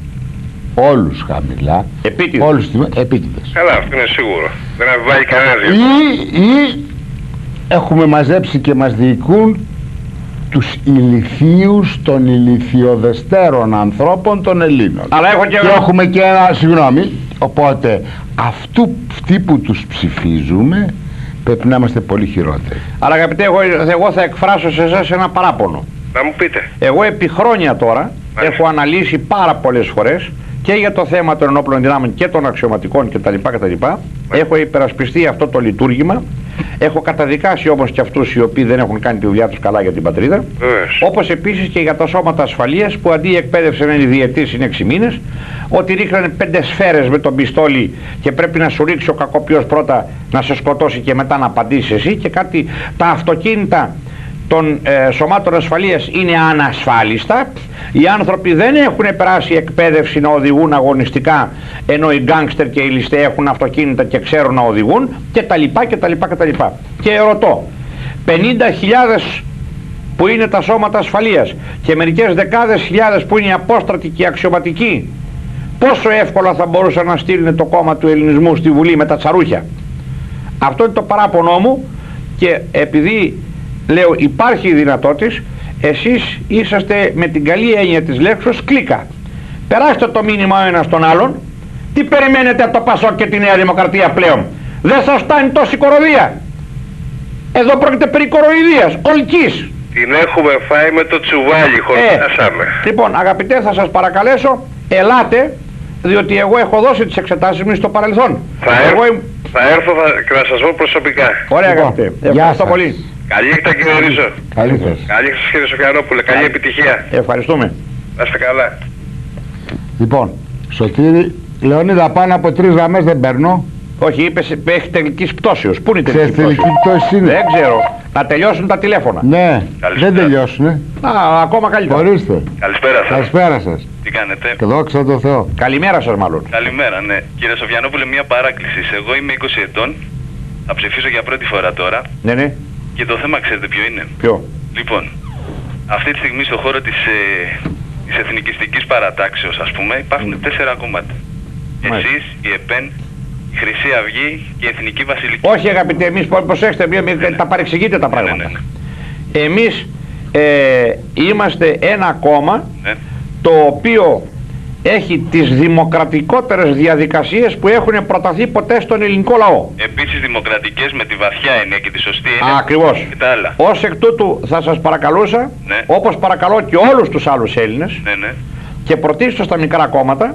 επίτηδες. Καλά, αυτό είναι σίγουρο. Δεν αμφιβάλλει κανένας. Ή έχουμε μαζέψει και μας διοικούν τους ηλιθίους των ηλιθιοδεστέρων ανθρώπων των Ελλήνων. Αλλά έχω και έχουμε και ένα, συγγνώμη, οπότε αυτοί που τους ψηφίζουμε πρέπει να είμαστε πολύ χειρότεροι. Αλλά αγαπητέ, εγώ θα εκφράσω σε εσάς ένα παράπονο. Να μου πείτε. Εγώ επί χρόνια τώρα έχω αναλύσει πάρα πολλές φορές και για το θέμα των ενόπλων δυνάμεων και των αξιωματικών κτλ. Έχω υπερασπιστεί αυτό το λειτουργήμα. Έχω καταδικάσει όμως και αυτούς οι οποίοι δεν έχουν κάνει τη δουλειά τους καλά για την πατρίδα. Όπως επίσης και για τα σώματα ασφαλείας που αντί η εκπαίδευση να είναι διετής, είναι 6 μήνες. Ότι ρίχνανε 5 σφαίρες με τον πιστόλι και πρέπει να σου ρίξει ο κακοποιός πρώτα να σε σκοτώσει και μετά να απαντήσει εσύ. Και κάτι, τα αυτοκίνητα των σωμάτων ασφαλείας είναι ανασφάλιστα, οι άνθρωποι δεν έχουν περάσει εκπαίδευση να οδηγούν αγωνιστικά, ενώ οι γκάνγκστερ και οι ληστέ έχουν αυτοκίνητα και ξέρουν να οδηγούν, κτλ. Και ρωτώ, 50.000 που είναι τα σώματα ασφαλείας και μερικές δεκάδες χιλιάδες που είναι οι απόστρατοι και οι αξιωματικοί, πόσο εύκολα θα μπορούσαν να στείλουν το κόμμα του ελληνισμού στη Βουλή με τα τσαρούχια? Αυτό είναι το παράπονό μου, και επειδή λέω υπάρχει η δυνατότητα, εσείς είσαστε με την καλή έννοια της λέξης κλίκα. Περάστε το μήνυμα ο ένας τον άλλον. Τι περιμένετε από το Πασόκ και τη Νέα Δημοκρατία πλέον? Δεν σας φτάνει τόση κοροϊδία? Εδώ πρόκειται περί κοροϊδίας ολικής. Την έχουμε φάει με το τσουβάλι, χορτάσαμε. Λοιπόν, αγαπητέ, θα σας παρακαλέσω, ελάτε, διότι εγώ έχω δώσει τις εξετάσεις μου στο παρελθόν. Θα έρθω και να σας πω προσωπικά. Ωραία, αγαπητέ. Ευχαριστώ πολύ. Καλή νύχτα, κύριε Ρίζο. Καλή νύχτα, κύριε Σοφιανόπουλε. Καλή επιτυχία. Ευχαριστούμε. Να είστε καλά. Λοιπόν, Σωτήρη, Λεωνίδα, πάνω από 3 γραμμές δεν παίρνω. Όχι, είπες έχει τελικής πτώσεως. Πού είναι η τελική πτώση? Δεν ξέρω. Να τελειώσουν τα τηλέφωνα. Ναι, δεν τελειώσουνε. Ακόμα καλύτερα. Ορίστε. Καλησπέρα σας. Καλησπέρα σας. Τι κάνετε? Και δόξα τω Θεώ. Καλημέρα σας μάλλον. Καλημέρα, ναι. Κύριε Σοφιανόπουλε, μια παράκληση. Εγώ είμαι 20 ετών. Θα ψηφίσω για πρώτη φορά τώρα. Ναι, ναι. Και το θέμα ξέρετε ποιο είναι? Ποιο? Λοιπόν, αυτή τη στιγμή στον χώρο της εθνικιστικής παρατάξεως, ας πούμε, υπάρχουν 4 κόμματα. Εσείς, η ΕΠΕΝ, η Χρυσή Αυγή και η Εθνική Βασιλική. Όχι, αγαπητέ, εμείς προσέξτε, τα παρεξηγείτε τα πράγματα. Εμείς είμαστε ένα κόμμα το οποίο έχει τις δημοκρατικότερες διαδικασίες που έχουν προταθεί ποτέ στον ελληνικό λαό. Επίσης δημοκρατικές με τη βαθιά έννοια και τη σωστή έννοια. Ακριβώς. Και τα άλλα. Ως εκ τούτου θα σας παρακαλούσα, όπως παρακαλώ και όλους τους άλλους Έλληνες, και πρωτίστως στα μικρά κόμματα,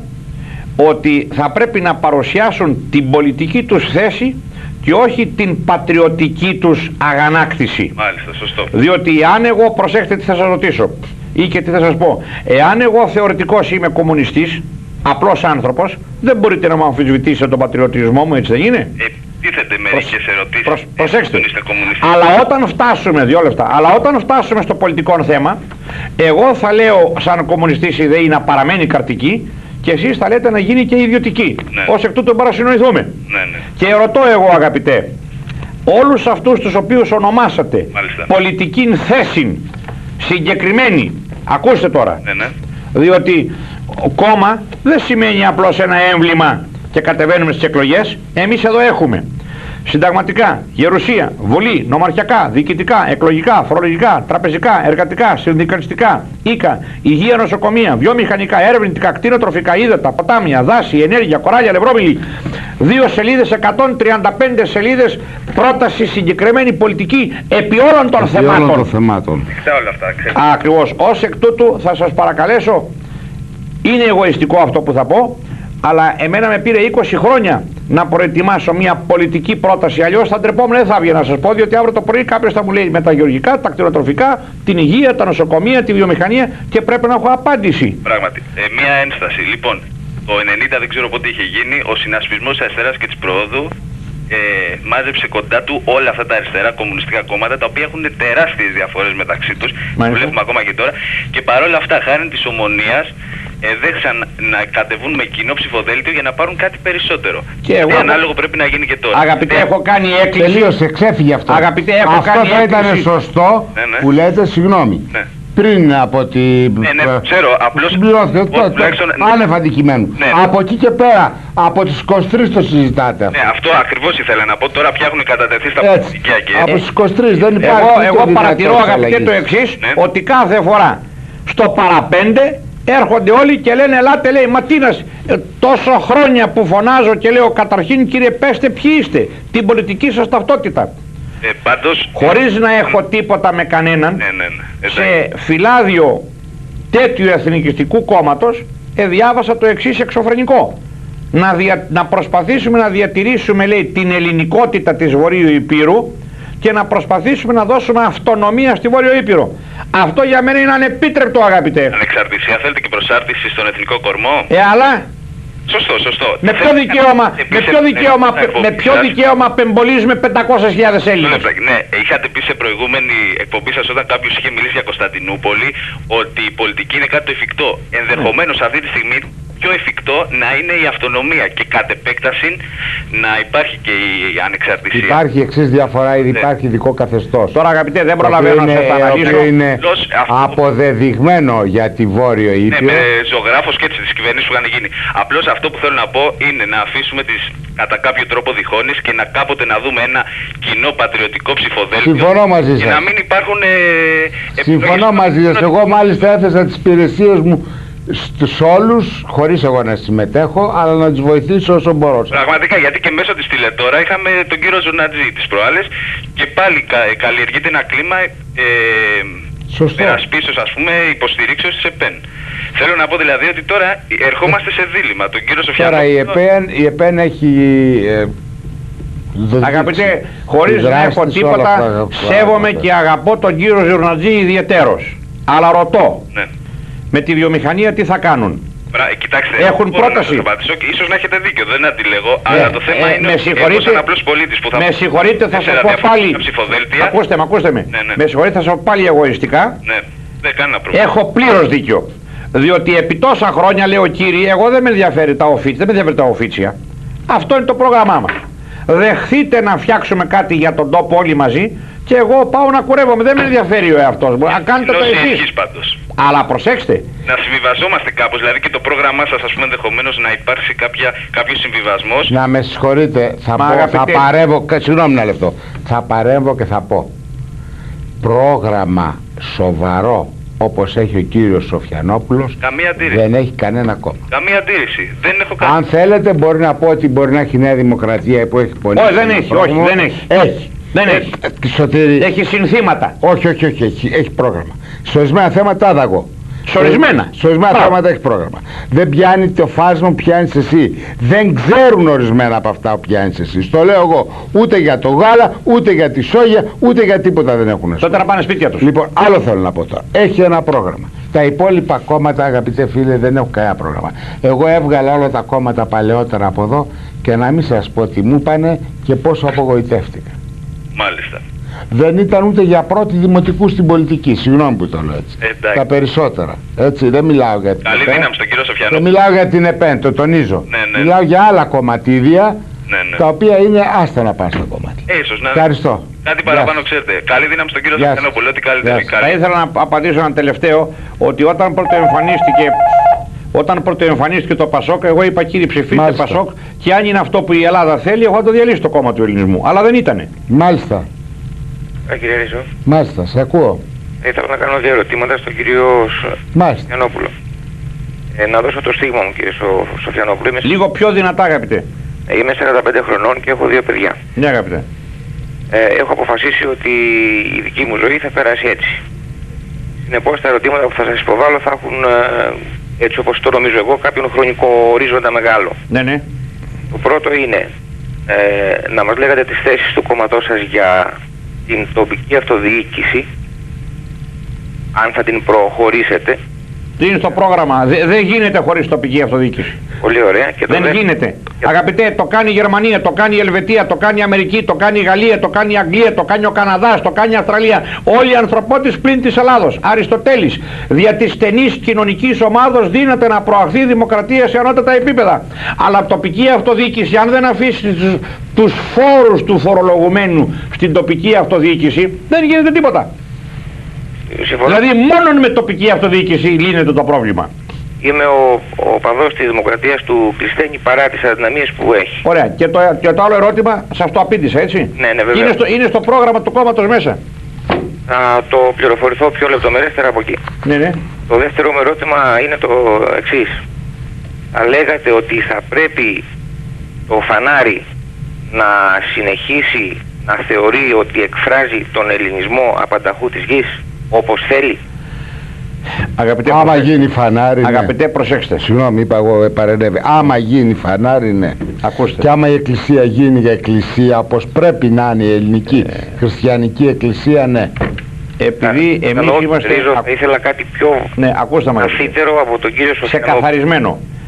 ότι θα πρέπει να παρουσιάσουν την πολιτική τους θέση και όχι την πατριωτική τους αγανάκτηση. Μάλιστα, σωστό. Διότι αν εγώ, προσέχετε τι θα σας ρωτήσω ή και τι θα σας πω, εάν εγώ θεωρητικός είμαι κομμουνιστής, απλός άνθρωπος, δεν μπορείτε να μου αμφισβητήσετε τον πατριωτισμό μου, έτσι δεν είναι? Τίθεται μερικές ερωτήσεις. Προσέξτε, αλλά όταν φτάσουμε, 2 λεπτά, αλλά όταν φτάσουμε στο πολιτικό θέμα, εγώ θα λέω σαν κομμουνιστής η ιδέα είναι να παραμένει καρτική, και εσείς θα λέτε να γίνει και ιδιωτική. Ως εκ τούτου παρασυνοηθούμε. Και ρωτώ εγώ, αγαπητέ, όλους αυτούς τους οποίους ονομάσατε πολιτική θέση συγκεκριμένη, ακούστε τώρα, διότι κόμμα δεν σημαίνει απλώς ένα έμβλημα και κατεβαίνουμε στις εκλογές. Εμείς εδώ έχουμε συνταγματικά, γερουσία, βουλή, νομαρχιακά, διοικητικά, εκλογικά, φορολογικά, τραπεζικά, εργατικά, συνδικαλιστικά, οίκα, υγεία, νοσοκομεία, βιομηχανικά, ερευνητικά, κτηνοτροφικά, ύδατα, ποτάμια, δάση, ενέργεια, κοράλια, λευρώμηλοι. 2 σελίδες, 135 σελίδες πρόταση συγκεκριμένη πολιτική επί όλων των θεμάτων. Ακριβώς. Ως εκ τούτου θα σας παρακαλέσω, είναι εγωιστικό αυτό που θα πω, αλλά εμένα με πήρε 20 χρόνια να προετοιμάσω μια πολιτική πρόταση, αλλιώς θα ντρεπόμουν, δεν θα βγει να σας πω, διότι αύριο το πρωί κάποιος θα μου λέει με τα γεωργικά, τα κτηνοτροφικά, την υγεία, τα νοσοκομεία, τη βιομηχανία, και πρέπει να έχω απάντηση. Πράγματι. Μια ένσταση. Λοιπόν, το 90 δεν ξέρω πότε είχε γίνει, ο συνασπισμός της αριστεράς και της προόδου μάζεψε κοντά του όλα αυτά τα αριστερά κομμουνιστικά κόμματα, τα οποία έχουν τεράστιες διαφορές μεταξύ τους. Το βλέπουμε ακόμα και τώρα. Και παρόλα αυτά, χάρη της ομονίας, δέχσαν να κατεβούν με κοινό ψηφοδέλτιο για να πάρουν κάτι περισσότερο. Και εγώ ανάλογο πρέπει να γίνει και τώρα. Αγαπητέ, έχω κάνει έκκληση. Τελείωσε, ξέφυγε αυτό. Αγαπητέ, έχω αυτό κάνει θα ήταν σωστό που λέτε, συγγνώμη. Πριν από την... ξέρω, απλώς... Άνευ αντικειμένου. Από εκεί και πέρα, από τις 23 το συζητάτε. Ναι, αυτό ακριβώς ήθελα να πω. Τώρα πια έχουν κατατεθεί στα πολιτικά και... Από τις 23 δεν υπάρχει... Εγώ παρατηρώ, αγαπητέ, το εξής, ότι κάθε φορά στο παραπέντε έρχονται όλοι και λένε, ελάτε, λέει, μα τι να, τόσο χρόνια που φωνάζω και λέω, καταρχήν κύριε πέστε ποιοι είστε, την πολιτική σας ταυτότητα. Πάντως, χωρίς να έχω τίποτα με κανέναν, σε φυλάδιο τέτοιου εθνικιστικού κόμματος διάβασα το εξής εξωφρενικό. Να προσπαθήσουμε να διατηρήσουμε, λέει, την ελληνικότητα της Βορείου Ηπείρου και να προσπαθήσουμε να δώσουμε αυτονομία στη Βόρειο Ήπειρο. Αυτό για μένα είναι ανεπίτρεπτο, αγαπητέ. Ανεξαρτησία θέλετε και προσάρτηση στον εθνικό κορμό. Αλλά Σωστό. Με ποιο δικαίωμα απεμπολίζουμε 500.000 Έλληνες. Ναι, είχατε πει σε προηγούμενη εκπομπή σας όταν κάποιος είχε μιλήσει για Κωνσταντινούπολη ότι η πολιτική είναι κάτι το εφικτό. Ενδεχομένως αυτή τη στιγμή πιο εφικτό να είναι η αυτονομία και κατ' επέκταση να υπάρχει και η ανεξαρτησία. Υπάρχει εξής διαφορά, υπάρχει ειδικό καθεστώς. Τώρα αγαπητέ δεν προλαβαίνω να σας αναλύσω. Είναι αποδεδειγμένο για τη Βόρειο Ήπειρο. Ναι, με ζωγράφος και έτσι τις κυβερνήσεις που είχαν γίνει. Απλώς αυτό που θέλω να πω είναι να αφήσουμε τις κατά κάποιο τρόπο διχόνεις και να κάποτε να δούμε ένα κοινό πατριωτικό ψηφοδέλτιο. Συμφωνώ μαζί σας. Και να μην υπάρχουν συμφωνώ μαζί σας. Εγώ μάλιστα έθεσα τις υπηρεσίες μου στους όλους, χωρίς εγώ να συμμετέχω, αλλά να τους βοηθήσω όσο μπορώ. Πραγματικά, γιατί και μέσω της τηλετόρα είχαμε τον κύριο Ζουρνατζή τις προάλλες και πάλι καλλιεργείται ένα κλίμα περασπίσεως, ας πούμε, υποστηρίξεως της ΕΠΕΝ. Θέλω να πω δηλαδή ότι τώρα ερχόμαστε σε δίλημμα. Τον κύριο Σοφιανόπουλο... Τώρα η ΕΠΕΝ έχει... Αγαπητέ, χωρίς να έχω τίποτα, σέβομαι και αγαπώ τον κύριο Ζουρνατζή ιδιαιτέρως. Αλλά ρωτώ, με τη βιομηχανία τι θα κάνουν? Κοιτάξτε, έχουν πρόταση. Ίσως να έχετε δίκιο, δεν αντιλέγω, αλλά το θέμα είναι ότι εγώ σαν απλός πολίτης που θα... Με συγχωρείτε, θα σας πω πάλι... Ακούστε με. Με συγχωρείτε, θα σας πω πάλι εγωιστικά. Ναι, δεν κάνει ένα πρόβλημα. Έχω πλήρως δίκιο. Διότι επί τόσα χρόνια λέω κύριε, εγώ δεν με ενδιαφέρει τα οφίτσια. Αυτό είναι το πρόγραμμά μας. Δεχθείτε να φτιάξουμε κάτι για τον τόπο όλοι μαζί και εγώ πάω να κουρεύομαι. Δεν με ενδιαφέρει ο εαυτός μου. Να κάνετε το εσείς. Αλλά προσέξτε. Να συμβιβαζόμαστε κάπως, δηλαδή και το πρόγραμμά σας, ας πούμε, ενδεχομένως να υπάρξει κάποιος συμβιβασμός. Να με συγχωρείτε, θα παρέμβω, συγγνώμη ένα λεπτό. Θα παρέμβω και θα πω. Πρόγραμμα σοβαρό όπως έχει ο κύριος Σοφιανόπουλος δεν έχει κανένα κόμμα. Καμία αντίρρηση. Δεν έχω Αν θέλετε μπορεί να πω ότι μπορεί να έχει Νέα Δημοκρατία που έχει πονήσει. Όχι, δεν έχει. Όχι, δεν έχει. Δεν έχει. Έχει συνθήματα. Όχι, έχει πρόγραμμα. Σε ορισμένα θέματα άδαγο. Σε ορισμένα θέματα έχει πρόγραμμα. Δεν πιάνει το φάσμα που πιάνεις εσύ. Δεν ξέρουν ορισμένα από αυτά που πιάνεις εσύ. Το λέω εγώ. Ούτε για το γάλα, ούτε για τη σόγια, ούτε για τίποτα δεν έχουν. Τότε να πάνε σπίτια τους. Λοιπόν, άλλο θέλω να πω τώρα. Έχει ένα πρόγραμμα. Τα υπόλοιπα κόμματα, αγαπητέ φίλε, δεν έχουν κανένα πρόγραμμα. Εγώ έβγαλα όλα τα κόμματα παλαιότερα από εδώ και να μην σας πω τι μου είπανε και πόσο απογοητεύτηκα. Μάλιστα. Δεν ήταν ούτε για πρώτη δημοτικού στην πολιτική, συγγνώμη που το λέω έτσι. Τα περισσότερα. Έτσι, δεν μιλάω για την Καλή ΕΠΕΝ. Δύναμη στον κύριο Σοφιανόπουλο. Δεν μιλάω για την ΕΠΕΝ, το τονίζω. Ναι. Μιλάω για άλλα κομματίδια, τα οποία είναι άστα να πάνε στο κομμάτι. Ίσως, ναι. Ευχαριστώ. Κάτι παραπάνω ξέρετε. Καλή δύναμη στον κύριο Σοφιανόπουλο. Ό,τι καλύτερο. Θα ήθελα να απαντήσω ένα τελευταίο, ότι όταν πρωτοεμφανίστηκε το Πασόκ, εγώ είπα κύριε ψηφίστε Πασόκ και αν είναι αυτό που η Ελλάδα θέλει, εγώ θα το διαλύσω το κόμμα του ελληνισμού. Αλλά δεν ήτανε. Μάλιστα. Κύριε Ρίζο. Μάλιστα, σε ακούω. Ήθελα να κάνω δύο ερωτήματα στον κύριο Σοφιανόπουλο. Να δώσω το στίγμα μου κύριε Σοφιανόπουλο. Λίγο πιο δυνατά αγαπητέ. Είμαι 45 χρονών και έχω δύο παιδιά. Ναι αγαπητέ. Έχω αποφασίσει ότι η δική μου ζωή θα περάσει έτσι. Συνεπώς τα ερωτήματα που θα σας υποβάλω θα έχουν, έτσι όπως το νομίζω εγώ, κάποιον χρονικό ορίζοντα μεγάλο. Ναι. Το πρώτο είναι να μας λέγατε τις θέσεις του κόμματός σας για την τοπική αυτοδιοίκηση, αν θα την προχωρήσετε. Τι είναι στο πρόγραμμα, δεν γίνεται χωρίς τοπική αυτοδιοίκηση. Πολύ ωραία. Και δεν γίνεται. Αγαπητέ, το κάνει η Γερμανία, το κάνει η Ελβετία, το κάνει η Αμερική, το κάνει η Γαλλία, το κάνει η Αγγλία, το κάνει ο Καναδάς, το κάνει η Αυστραλία. Όλοι οι ανθρωπότες πλην της Ελλάδος. Αριστοτέλης. Δια της στενής κοινωνικής ομάδος δύναται να προαχθεί η δημοκρατία σε ανώτατα επίπεδα. Αλλά τοπική αυτοδιοίκηση, αν δεν αφήσει τους φόρους του φορολογουμένου στην τοπική αυτοδιοίκηση, δεν γίνεται τίποτα. Δηλαδή μόνο με τοπική αυτοδιοίκηση λύνεται το πρόβλημα. Είμαι ο παδός της δημοκρατίας του Κλεισθένη παρά τις αδυναμίες που έχει. Ωραία. Και το άλλο ερώτημα σας το απήντησα, έτσι. Ναι, βέβαια. Είναι στο πρόγραμμα του κόμματος μέσα. Θα το πληροφορηθώ πιο λεπτομερέστερα από εκεί. Ναι. Το δεύτερο μου ερώτημα είναι το εξής. Θα λέγατε ότι θα πρέπει το φανάρι να συνεχίσει να θεωρεί ότι εκφράζει τον ελληνισμό απανταχού της γης όπως θέλει. Αγαπητέ, άμα γίνει φανάρι, αγαπητέ, προσέξτε. Συγγνώμη, είπα εγώ παρενέβη. Άμα γίνει φανάρι, ναι. Ακούστε. Και άμα η εκκλησία γίνει για εκκλησία όπως πρέπει να είναι η ελληνική χριστιανική εκκλησία, ναι. Επειδή εμείς είμαστε... Θα ήθελα κάτι πιο βαθύτερο από τον κύριο Σοφιανόπουλο. Ξεκαθαρισμένο.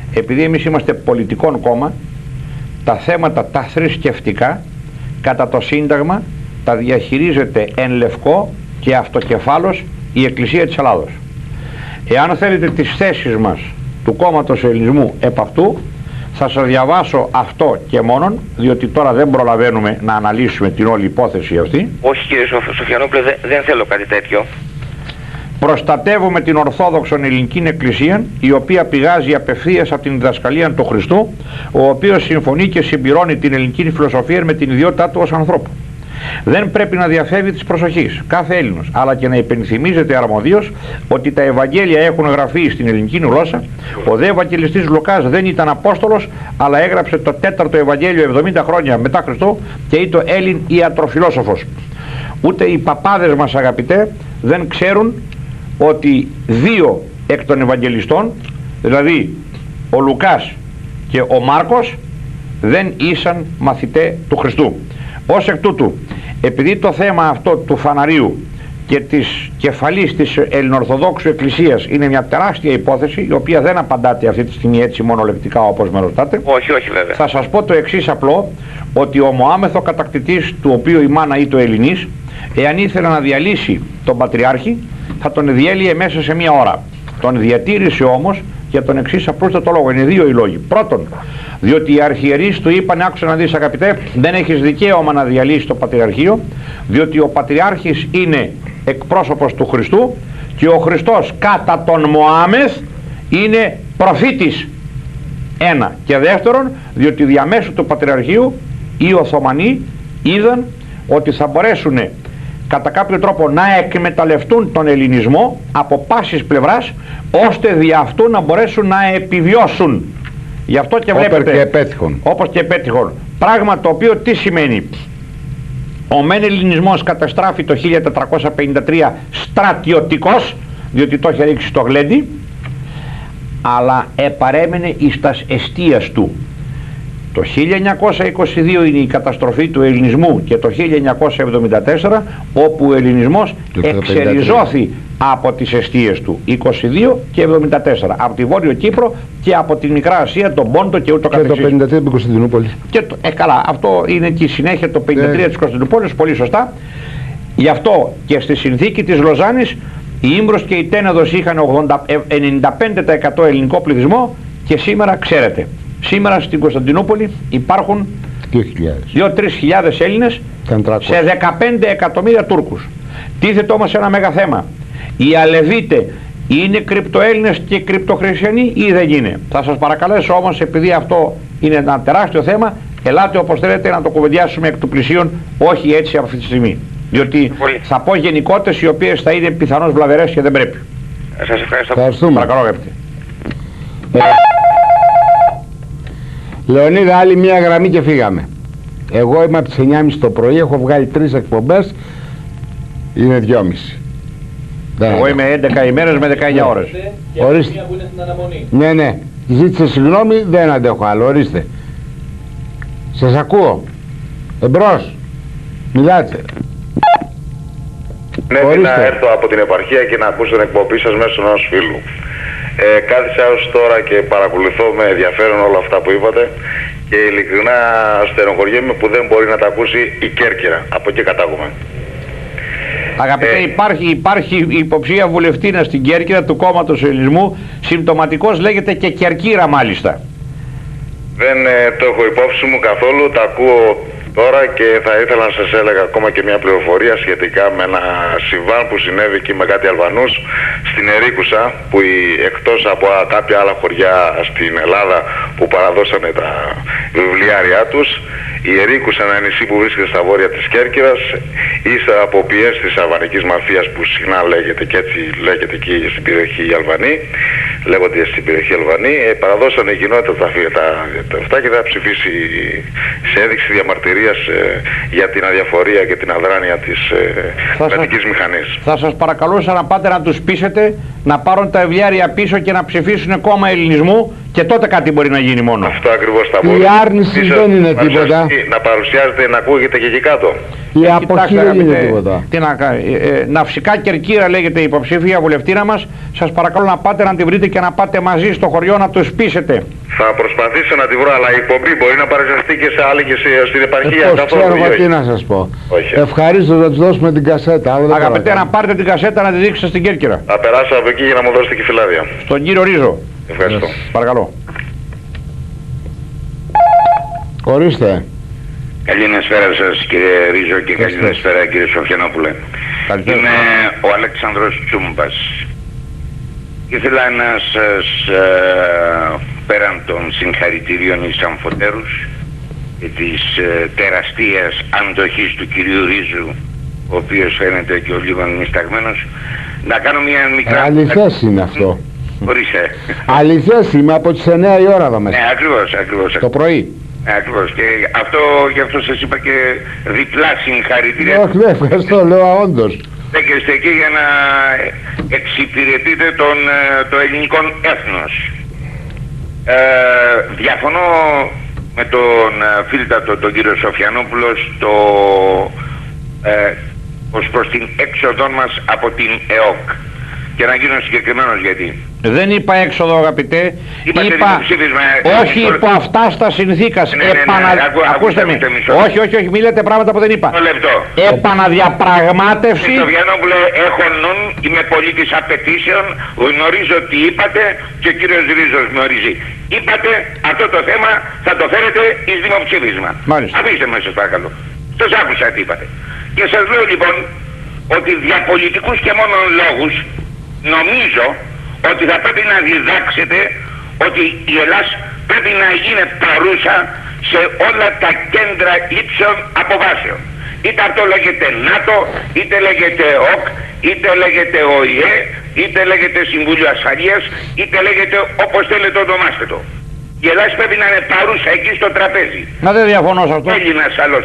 επειδή εμείς είμαστε πολιτικών κόμμα, τα θέματα τα θρησκευτικά κατά το Σύνταγμα τα διαχειρίζεται εν λευκό και αυτοκεφάλως η Εκκλησία της Ελλάδος. Εάν θέλετε τις θέσεις μας του κόμματος Ελληνισμού επ' αυτού, θα σας διαβάσω αυτό και μόνον, διότι τώρα δεν προλαβαίνουμε να αναλύσουμε την όλη υπόθεση αυτή. Όχι κύριε Σοφιανόπουλε, δεν θέλω κάτι τέτοιο. Προστατεύουμε την Ορθόδοξον Ελληνική Εκκλησία, η οποία πηγάζει απευθείας από την διδασκαλία του Χριστού, ο οποίος συμφωνεί και συμπληρώνει την ελληνική φιλοσοφία με την ιδιότητά του ως ανθρώπου. Δεν πρέπει να διαφεύγει της προσοχής κάθε Έλληνος, αλλά και να υπενθυμίζεται αρμοδίως ότι τα Ευαγγέλια έχουν γραφεί στην ελληνική γλώσσα. Ο δε Ευαγγελιστής Λουκάς δεν ήταν Απόστολος, αλλά έγραψε το 4ο Ευαγγέλιο 70 χρόνια μετά Χριστό και ήταν Έλλην ιατροφιλόσοφος. Ούτε οι παπάδες μας, αγαπητέ, δεν ξέρουν ότι 2 εκ των Ευαγγελιστών, δηλαδή ο Λουκάς και ο Μάρκος, δεν ήσαν μαθητέ του Χριστού. Ως εκ τούτου, επειδή το θέμα αυτό του φαναρίου και της κεφαλής της Ελληνοορθοδόξου Εκκλησίας είναι μια τεράστια υπόθεση, η οποία δεν απαντάται αυτή τη στιγμή έτσι μονολεκτικά όπως με ρωτάτε, όχι βέβαια, θα σας πω το εξής απλό, ότι ο Μωάμεθο κατακτητής, του οποίου η μάνα ή το Ελληνής, εάν ήθελε να διαλύσει τον Πατριάρχη, θα τον διέλυε μέσα σε μία ώρα. Τον διατήρησε όμως για τον εξής απλούστατο λόγο. Είναι 2 οι λόγοι. Πρώτον, διότι οι αρχιερείς του είπαν, άκουσα να δεις αγαπητέ, δεν έχεις δικαίωμα να διαλύσεις το Πατριαρχείο, διότι ο Πατριάρχης είναι εκπρόσωπος του Χριστού και ο Χριστός κατά τον Μωάμεθ είναι προφήτης. 1. Και δεύτερον, διότι διαμέσου του Πατριαρχείου οι Οθωμανοί είδαν ότι θα μπορέσουν κατά κάποιο τρόπο να εκμεταλλευτούν τον ελληνισμό από πάσης πλευράς, ώστε δι' αυτού να μπορέσουν να επιβιώσουν. Γι' αυτό και βλέπετε, όπως και επέτυχον, πράγμα το οποίο τι σημαίνει? Ο μεν ελληνισμός καταστράφει το 1453 στρατιωτικός, διότι το είχε ρίξει στο γλέντι, αλλά επαρέμενε εις τας εστίας του. Το 1922 είναι η καταστροφή του ελληνισμού και το 1974 όπου ο ελληνισμός εξεριζώθη από τις εστίες του, 22 και 74, από τη Βόρειο Κύπρο και από τη Μικρά Ασία, τον Πόντο και ούτω καθεξής. Και το 53 την Κωνσταντινούπολη. Και καλά, αυτό είναι και η συνέχεια το 53 της Κωνσταντινούπολης, πολύ σωστά. Γι' αυτό και στη συνθήκη της Λοζάνης η Ύμβρος και η Τένεδος είχαν 95% ελληνικό πληθυσμό και σήμερα ξέρετε. Σήμερα στην Κωνσταντινούπολη υπάρχουν 2-3 χιλιάδες Έλληνες σε 15 εκατομμύρια Τούρκους. Τίθεται όμως ένα μέγα θέμα. Οι Αλεβίτε είναι κρυπτοέλληνες και κρυπτοχριστιανοί ή δεν είναι? Θα σας παρακαλέσω όμως, επειδή αυτό είναι ένα τεράστιο θέμα, ελάτε όπως θέλετε να το κουβεντιάσουμε εκ του πλησίον, όχι έτσι από αυτή τη στιγμή. Διότι θα πω γενικότητες οι οποίες θα είναι πιθανώς βλαβερές και δεν πρέπει. Σας ευχαριστώ. Ευχαριστούμε. Παρακαλώ, αγαπητέ. Λεωνίδα, άλλη μια γραμμή και φύγαμε. Εγώ είμαι από τις 9.30 το πρωί, έχω βγάλει 3 εκπομπές, είναι 2.30. Εγώ είμαι 11 ημέρες με 19 ώρες. Ορίστε. Ναι, ζήτησε συγγνώμη, δεν αντέχω άλλο, ορίστε. Σας ακούω. Εμπρός. Μιλάτε. Ναι, να έρθω από την επαρχία και να ακούσω την εκπομπή σας μέσω ενός φίλου. Κάθισα ως τώρα και παρακολουθώ με ενδιαφέρον όλα αυτά που είπατε και ειλικρινά στενοχωριέμαι που δεν μπορεί να τα ακούσει η Κέρκυρα. Από εκεί κατάγομαι. Αγαπητέ, υπάρχει υποψία βουλευτήνα στην Κέρκυρα του κόμματος Ελληνισμού, συμπτωματικός λέγεται και Κερκύρα μάλιστα. Δεν το έχω υπόψη μου καθόλου, τα ακούω τώρα και θα ήθελα να σας έλεγα ακόμα και μια πληροφορία σχετικά με ένα συμβάν που συνέβη εκεί με κάτι Αλβανούς στην Ερίκουσα, που εκτός από κάποια άλλα χωριά στην Ελλάδα που παραδώσανε τα βιβλιάρια τους, η Ερίκουσα, ένα νησί που βρίσκεται στα βόρεια της Κέρκυρας, ύστερα από πιέσεις της αλβανικής μαφίας που συχνά λέγεται και έτσι λέγεται εκεί στην περιοχή οι Αλβανοί, λέγονται στην περιοχή Αλβανοί, παραδώσανε η κοινότητα τα αυτά και θα ψηφίσει σε έδειξη διαμαρτυρίας για την αδιαφορία και την αδράνεια της κρατικής μηχανής. Θα σας παρακαλούσα να πάτε να τους πείσετε να πάρουν τα βιβλιάρια πίσω και να ψηφίσουν κόμμα ελληνισμού και τότε κάτι μπορεί να γίνει μόνο. Αυτό ακριβώς θα μπορεί. Η άρνηση δεν είναι τίποτα. Να παρουσιάζεται, να ακούγεται και εκεί κάτω. Η αποχή δεν είναι τίποτα. Ναυσικά Κερκύρα λέγεται η υποψήφια βουλευτήνα μας. Σας παρακαλώ να πάτε να τη βρείτε και να πάτε μαζί στο χωριό να τους πείσετε. Θα προσπαθήσω να τη βρω, αλλά η εκπομπή μπορεί να παρουσιαστεί και σε άλλη και στην επαρχία. Πώς ξέρω εγώ τι να σας πω. Ευχαρίστω να τους δώσουμε την κασέτα. Αγαπητέ, να πάρετε την κασέτα να τη δείξετε στην Κέρκυρα. Θα περάσω από εκεί για να μου δώσετε και φυλάδια. Στον κύριο Ρίζο. Ευχαριστώ. Παρακαλώ. Ορίστε. Καλησπέρα σας κύριε Ρίζο και καλησπέρα κύριε Σοφιανόπουλε. Είμαι ο Αλέξανδρος Τσούμπας. Ήθελα να σας πέραν των συγχαρητηρίων εις αμφωτέρους και της τεραστίας αντοχής του κυρίου Ρίζου, ο οποίος φαίνεται και ο λίγο νησταγμένος, να κάνω μια μικρά... Αληθές είναι αυτό. Ορίστε. Αληθές είμαι από τις 9 η ώρα εδώ μέσα. Ναι, ακριβώς. Το πρωί. Ακριβώς, και γι' αυτό σας είπα και διπλά συγχαρητήρια. Όχι, ναι, ευχαριστώ, λέω όντως. Στέκεστε εκεί για να εξυπηρετείτε το ελληνικό έθνος. Διαφωνώ με τον φίλτατο τον κύριο Σοφιανόπουλο ως προς την έξοδό μας από την ΕΟΚ. Και να γίνω συγκεκριμένος γιατί. Δεν είπα έξοδο αγαπητέ, είπα όχι υπό αυτά στα συνθήκας. Ακούστε με, όχι, μη λέτε πράγματα που δεν είπα. Επαναδιαπραγμάτευση. Κύριε Σοφιανόπουλε, έχω νουν, είμαι πολίτης απαιτήσεων, γνωρίζω τι είπατε και ο κύριος Ρίζος γνωρίζει. Είπατε αυτό το θέμα θα το φέρετε εις δημοψήφισμα. Αφήστε με σας παρακαλώ. Σας άκουσα τι είπατε. Και σας λέω λοιπόν ότι για πολιτικούς και μόνο λόγους νομίζω ότι θα πρέπει να διδάξετε ότι η Ελλάδα πρέπει να γίνει παρούσα σε όλα τα κέντρα λήψεων αποφάσεων. Είτε αυτό λέγεται ΝΑΤΟ, είτε λέγεται ΟΚ, είτε λέγεται ΟΗΕ, είτε λέγεται Συμβούλιο Ασφαλείας, είτε λέγεται όπως θέλετε ονομάστε το. Η Ελλάδα πρέπει να είναι παρούσα εκεί στο τραπέζι. Να δεν διαφωνώ σε αυτό. Έλληνας άλλος.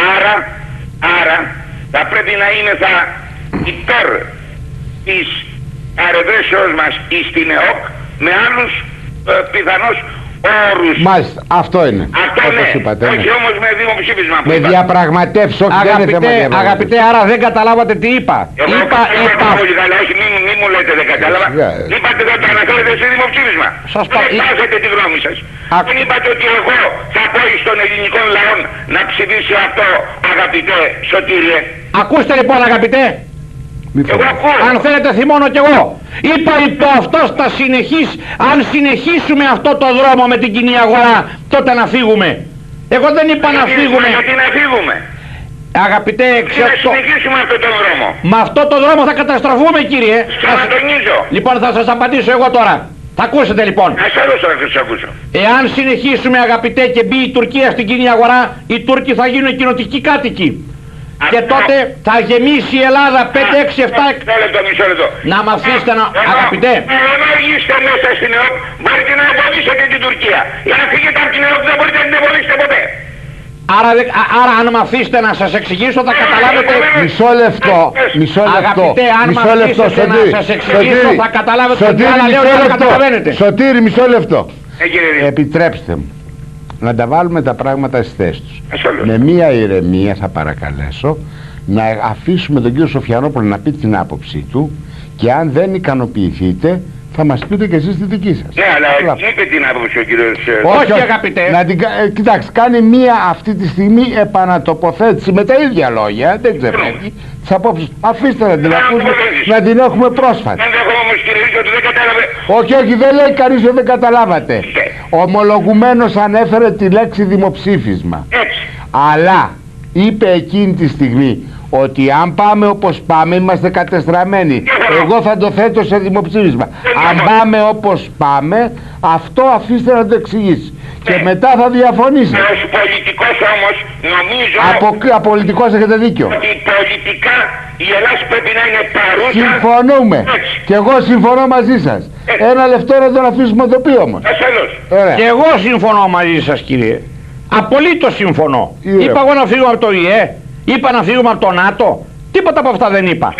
Άρα θα πρέπει να είναι υπέρ της αρευρέσεως μας εις την ΕΟΚ με άλλους πιθανώς όρους. Μάλιστα, αυτό είναι. Αυτό ναι, είπατε, όχι όμως με δημοψήφισμα που με διαπραγματεύσεις, όχι δεν είναι θέμα διαπραγματεύσεις. Αγαπητέ, άρα δεν καταλάβατε τι είπα. Είπα πολύ καλά, όχι μη μου λέτε δεν κατάλαβα. Είπατε ότι το αναφέρετε σε δημοψήφισμα. Δεν εκφράσετε τη γνώμη σας. Δεν είπατε ότι εγώ θα πω στον ελληνικό λαό να ψηφίσει αυτό, αγαπητέ Σωτήριε. Ακούστε λοιπόν αγαπητέ. Αν θέλετε θυμώνω κι εγώ. Είπα υπό αυτό στα αν συνεχίσουμε αυτό το δρόμο με την κοινή αγορά, τότε να φύγουμε. Εγώ δεν είπα να φύγουμε. Γιατί να φύγουμε. Αγαπητέ, να συνεχίσουμε αυτό το δρόμο. Με αυτό το δρόμο θα καταστραφούμε κύριε. Ξανατονίζω. Λοιπόν θα σας απαντήσω εγώ τώρα. Θα ακούσετε λοιπόν. Θα ακούσω. Εάν συνεχίσουμε αγαπητέ και μπει η Τουρκία στην κοινή αγορά, οι Τούρκοι θα γίνουν κοινοτικοί κάτοικοι. Και τότε θα γεμίσει η Ελλάδα 5, 6, 7... Μισό λεπτό. Να μ' αφήσετε να... Αγαπητέ. Ενώ είστε μέσα στην ΕΟΚ, μπορείτε να εμποδίσετε την Τουρκία. Για να φύγετε από την ΕΟΚ δεν μπορείτε να την εμποδίσετε ποτέ. Άρα αν μ' αφήσετε να σας εξηγήσω θα καταλάβετε... Μισό λεπτό. Αγαπητέ, αν μ' αφήσετε να σας εξηγήσω θα καταλάβετε ότι άλλα λέω και δεν καταλαβαίνετε. Σωτήρη, μισό λεπτό. Επιτρέψτε μου να τα βάλουμε τα πράγματα στις θέσεις τους. Με μία ηρεμία θα παρακαλέσω να αφήσουμε τον κύριο Σοφιανόπουλο να πει την άποψή του και αν δεν ικανοποιηθείτε θα μας πείτε και εσείς τη δική σας. Ναι, αλλά είπε την άποψη ο κύριος... Όχι αγαπητέ. Κοιτάξτε, κάνει μία αυτή τη στιγμή επανατοποθέτηση με τα ίδια λόγια, δεν ξεφεύγει τις απόψεις. Αφήστε να την ακούσουμε, να την έχουμε πρόσφατα. Δεν δέχομαι όμως κύριε Ρίζο ότι δεν κατάλαβε. Όχι, δεν λέει κανείς ότι δεν καταλάβατε. Ομολογουμένως ανέφερε τη λέξη δημοψήφισμα. Έτσι. Αλλά είπε εκείνη τη στιγμή ότι αν πάμε όπως πάμε είμαστε κατεστραμμένοι. Εγώ θα το θέτω σε δημοψήφισμα. Αν πάμε όπως πάμε, αυτό αφήστε να το εξηγήσει. Και μετά θα διαφωνήσει. Ως πολιτικός όμως νομίζω... Απολυτικός έχετε δίκιο. Ότι πολιτικά η Ελλάδα πρέπει να είναι παρούσα. Συμφωνούμε. Και εγώ συμφωνώ μαζί σας. Ένα λεπτό να τον αφήσουμε το πει όμως. Και εγώ συμφωνώ μαζί σας κύριε. Απολύτως συμφωνώ. Είπα εγώ να φύγουμε από το ΙΕ. Είπα να φύγουμε από το ΝΑΤΟ. Τίποτα από αυτά δεν είπα.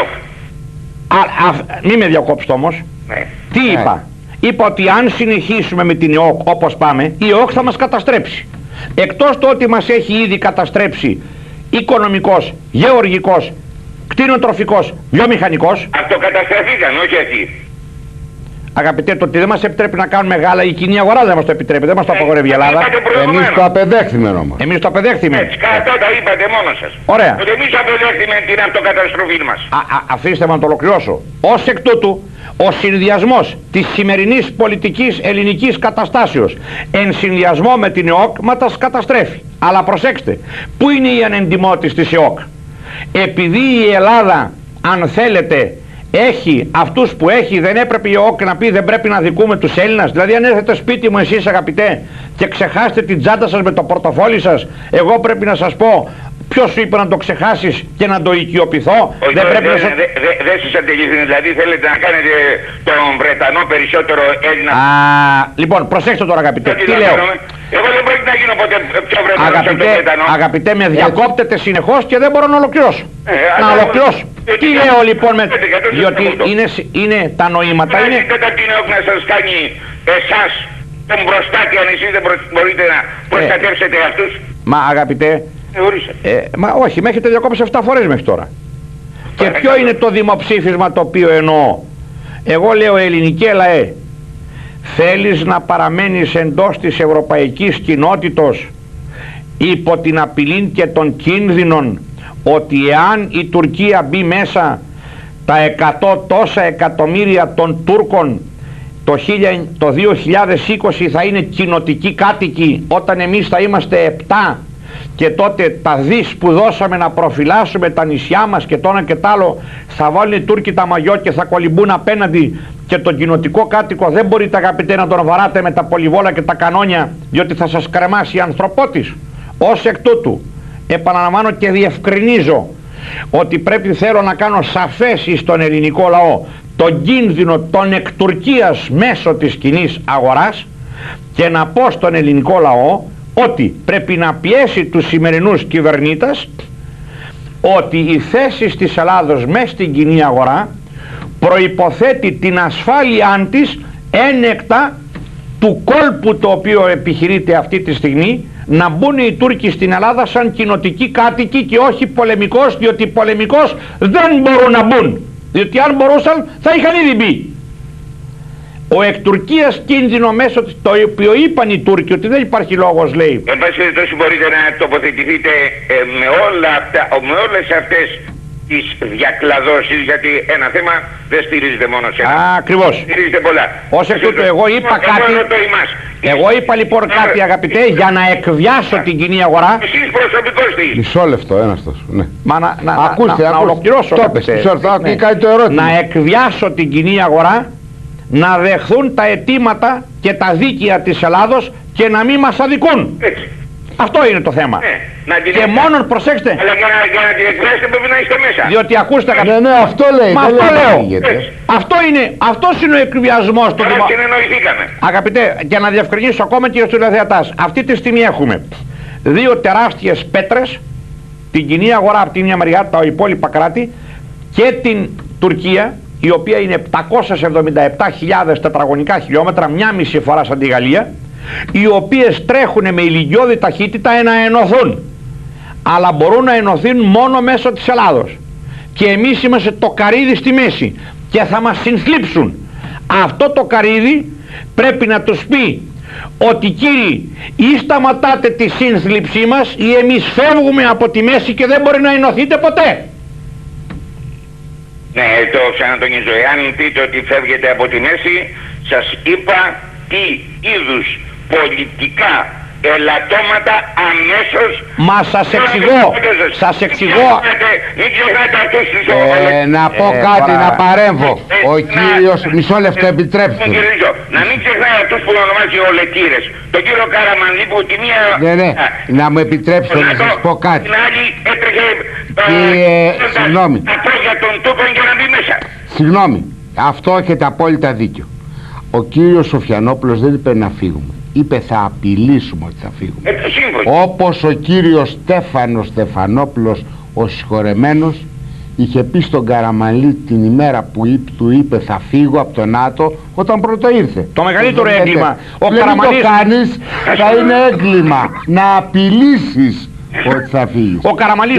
Μη με διακόψετε όμως. Τι είπα. Είπα ότι αν συνεχίσουμε με την ΕΟΚ όπως πάμε, η ΕΟΚ θα μας καταστρέψει. Εκτός του ότι μας έχει ήδη καταστρέψει οικονομικός, γεωργικός, κτηνοτροφικός, βιομηχανικός. Αυτοκαταστραφήκαν, όχι εκεί. Αγαπητέ, το ότι δεν μας επιτρέπει να κάνουμε γάλα, η κοινή αγορά δεν μας το επιτρέπει, δεν μας το απαγορεύει η Ελλάδα. Εμείς το απεδέχθημε όμως. Εμείς το απεδέχθημε. Έτσι, αυτό τα είπατε μόνος σας. Ωραία. Ότι εμείς απεδέχθημε την αυτοκαταστροφή μας. Αφήστε με να το ολοκληρώσω. Ως εκ τούτου, ο συνδυασμός της σημερινής πολιτικής ελληνικής καταστάσεως εν συνδυασμό με την ΕΟΚ μας καταστρέφει. Αλλά προσέξτε, πού είναι η ανεντιμότης της ΕΟΚ? Επειδή η Ελλάδα, αν θέλετε, έχει αυτούς που έχει, δεν έπρεπε η ΕΟΚ να πει δεν πρέπει να δικούμε τους Έλληνας? Δηλαδή αν έρθετε σπίτι μου εσείς αγαπητέ και ξεχάσετε την τσάντα σας με το πορτοφόλι σας, εγώ πρέπει να σας πω ποιος σου είπε να το ξεχάσεις και να το οικειοποιηθώ? Δεν σας αντιλήφθη, δηλαδή θέλετε να κάνετε τον Βρετανό περισσότερο Έλληνα? Λοιπόν, προσέξτε τώρα αγαπητέ, τι λέω. Εγώ δεν μπορεί να γίνω ποτέ πιο Βρετανός από τον Βρετανό. Αγαπητέ, με διακόπτετε συνεχώς και δεν μπορώ να ολοκληρώσω. Να ολοκληρώσω. Τι λέω λοιπόν με... Διότι είναι τα νοήματα. Δεν έχετε την ΕΟΚ να σας κάνει εσάς τον μπροστάτη, αν εσείς δεν μπορείτε να προστατεύσετε αυτούς? Μα αγαπητέ, μα όχι, με έχετε διακόψει 7 φορές μέχρι τώρα. Και ποιο είναι το δημοψήφισμα το οποίο εννοώ? Εγώ λέω ελληνικέ λαέ, θέλεις να παραμένεις εντός της ευρωπαϊκής κοινότητος υπό την απειλή και των κίνδυνων ότι εάν η Τουρκία μπει μέσα, τα 100 τόσα εκατομμύρια των Τούρκων το 2020 θα είναι κοινοτικοί κάτοικοι, όταν εμείς θα είμαστε 7, και τότε τα δις που δώσαμε να προφυλάσσουμε τα νησιά μας και το ένα και τ' άλλο, θα βάλουν οι Τούρκοι τα μαγιό και θα κολυμπούν απέναντι, και τον κοινοτικό κάτοικο δεν μπορείτε αγαπητέ να τον βαράτε με τα πολυβόλα και τα κανόνια, διότι θα σας κρεμάσει η ανθρωπότης. Ως εκ τούτου επαναλαμβάνω και διευκρινίζω ότι πρέπει, θέλω να κάνω σαφές στον ελληνικό λαό τον κίνδυνο των εκ Τουρκίας μέσω της κοινής αγοράς, και να πω στον ελληνικό λαό ότι πρέπει να πιέσει τους σημερινούς κυβερνήτες ότι η θέση της Ελλάδος μέσα στην κοινή αγορά προϋποθέτει την ασφάλειά της ένεκτα του κόλπου το οποίο επιχειρείται αυτή τη στιγμή, να μπουν οι Τούρκοι στην Ελλάδα σαν κοινοτικοί κάτοικοι και όχι πολεμικός, διότι πολεμικός δεν μπορούν να μπουν, διότι αν μπορούσαν θα είχαν ήδη μπει. Ο εκ Τουρκίας κίνδυνο μέσω το οποίο είπαν οι Τούρκοι ότι δεν υπάρχει λόγος, λέει. Εν πάση περιπτώσει μπορείτε να τοποθετηθείτε με όλες αυτές τις διακλαδώσεις, γιατί ένα θέμα δεν στηρίζεται μόνο σε ένα. Ακριβώς. Στηρίζεται πολλά. Ως εκ τούτου εγώ είπα κάτι. Εγώ είπα λοιπόν κάτι αγαπητέ για να εκβιάσω την κοινή αγορά. Εσείς προσωπικώς τι? Μισό λεπτό, ένας τόσο. Ναι. Μα να ολοκληρώσω. Να εκβιάσω την κοινή αγορά, να δεχθούν τα αιτήματα και τα δίκαια της Ελλάδος και να μην μας αδικούν. Έτσι. Αυτό είναι το θέμα. Και μόνον προσέξτε. Αλλά για να την εκφράσετε πρέπει να είστε μέσα. Διότι ακούστε κάτι. Ναι, αυτό λέει. Μα αυτό λέω. Αυτός είναι ο εκβιασμός του δημοσίου. Αγαπητέ, για να διευκρινίσω ακόμα και στους τηλεθεατάς, αυτή τη στιγμή έχουμε δύο τεράστιες πέτρες, την κοινή αγορά από την μια μεριά, τα υπόλοιπα κράτη, και την Τουρκία, η οποία είναι 777.000 τετραγωνικά χιλιόμετρα, μια μισή φορά σαν τη Γαλλία, οι οποίες τρέχουν με ηλικιώδη ταχύτητα να ενωθούν, αλλά μπορούν να ενωθούν μόνο μέσω της Ελλάδος, και εμείς είμαστε το καρύδι στη μέση και θα μας συνθλίψουν. Αυτό το καρύδι πρέπει να τους πει ότι κύριοι, ή σταματάτε τη σύνθλιψή μας ή εμείς φεύγουμε από τη μέση και δεν μπορεί να ενωθείτε ποτέ. Ναι, το ξανατονίζω. Εάν πείτε ότι φεύγετε από τη μέση, σας είπα τι είδους πολιτικά ελαττώματα αμέσως... Μα σας εξηγώ. Μην ξεχνάτε αυτούς τους... Να πω κάτι, να παρέμβω. Ο κύριος, μισό λεπτό επιτρέψτε. Να μην ξεχνάτε αυτούς που ονομάζει ολεκύρες. Τον κύριο Καραμανλή που τη μία... Ναι, να μου επιτρέψετε να σας πω κάτι. Την άλλη έτρεχε... Συγγνώμη. Τα πόδια των Τούρκων για να μπει μέσα. Συγγνώμη, αυτό έχετε απόλυτα δίκιο. Ο κύριος Σοφιανόπουλος δεν είπε να φύγουμε. Είπε θα απειλήσουμε ότι θα φύγουμε. Όπως ο κύριος Στέφανος Στεφανόπουλος, ο συγχωρεμένος, είχε πει στον Καραμανλή την ημέρα που του είπε θα φύγω από το ΝΑΤΟ, όταν πρώτο ήρθε. Το μεγαλύτερο έγκλημα. Ο Καραμανλής... το κάνεις, θα είναι έγκλημα να απειλήσεις ότι θα φύγει. Ο Καραμανλής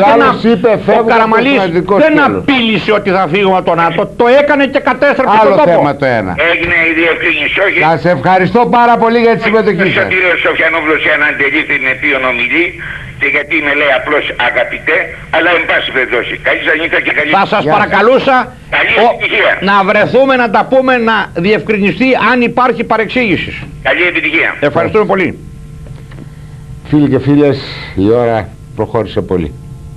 δεν απείλησε ότι θα φύγουμε από το ΝΑΤΟ. Το έκανε και κατέστρεψε άλλο τον τόπο. θέμα το ένα. Έγινε η διευκρίνηση, όχι. Σας ευχαριστώ πάρα πολύ για τη συμμετοχή σας. Ο κύριος Σοφιανόπουλος για να αντελεί την επίον ομιλή και γιατί με λέει απλώς αγαπητέ, αλλά εν πάση περιπτώσει. Καλή σας νύχτα και καλή. Θα σας παρακαλούσα να βρεθούμε να τα πούμε, να διευκρινιστεί αν υπάρχει παρεξήγηση. Καλή επιτυχία. Ευχαριστούμε πολύ. Φίλοι και φίλες, η ώρα προχώρησε πολύ.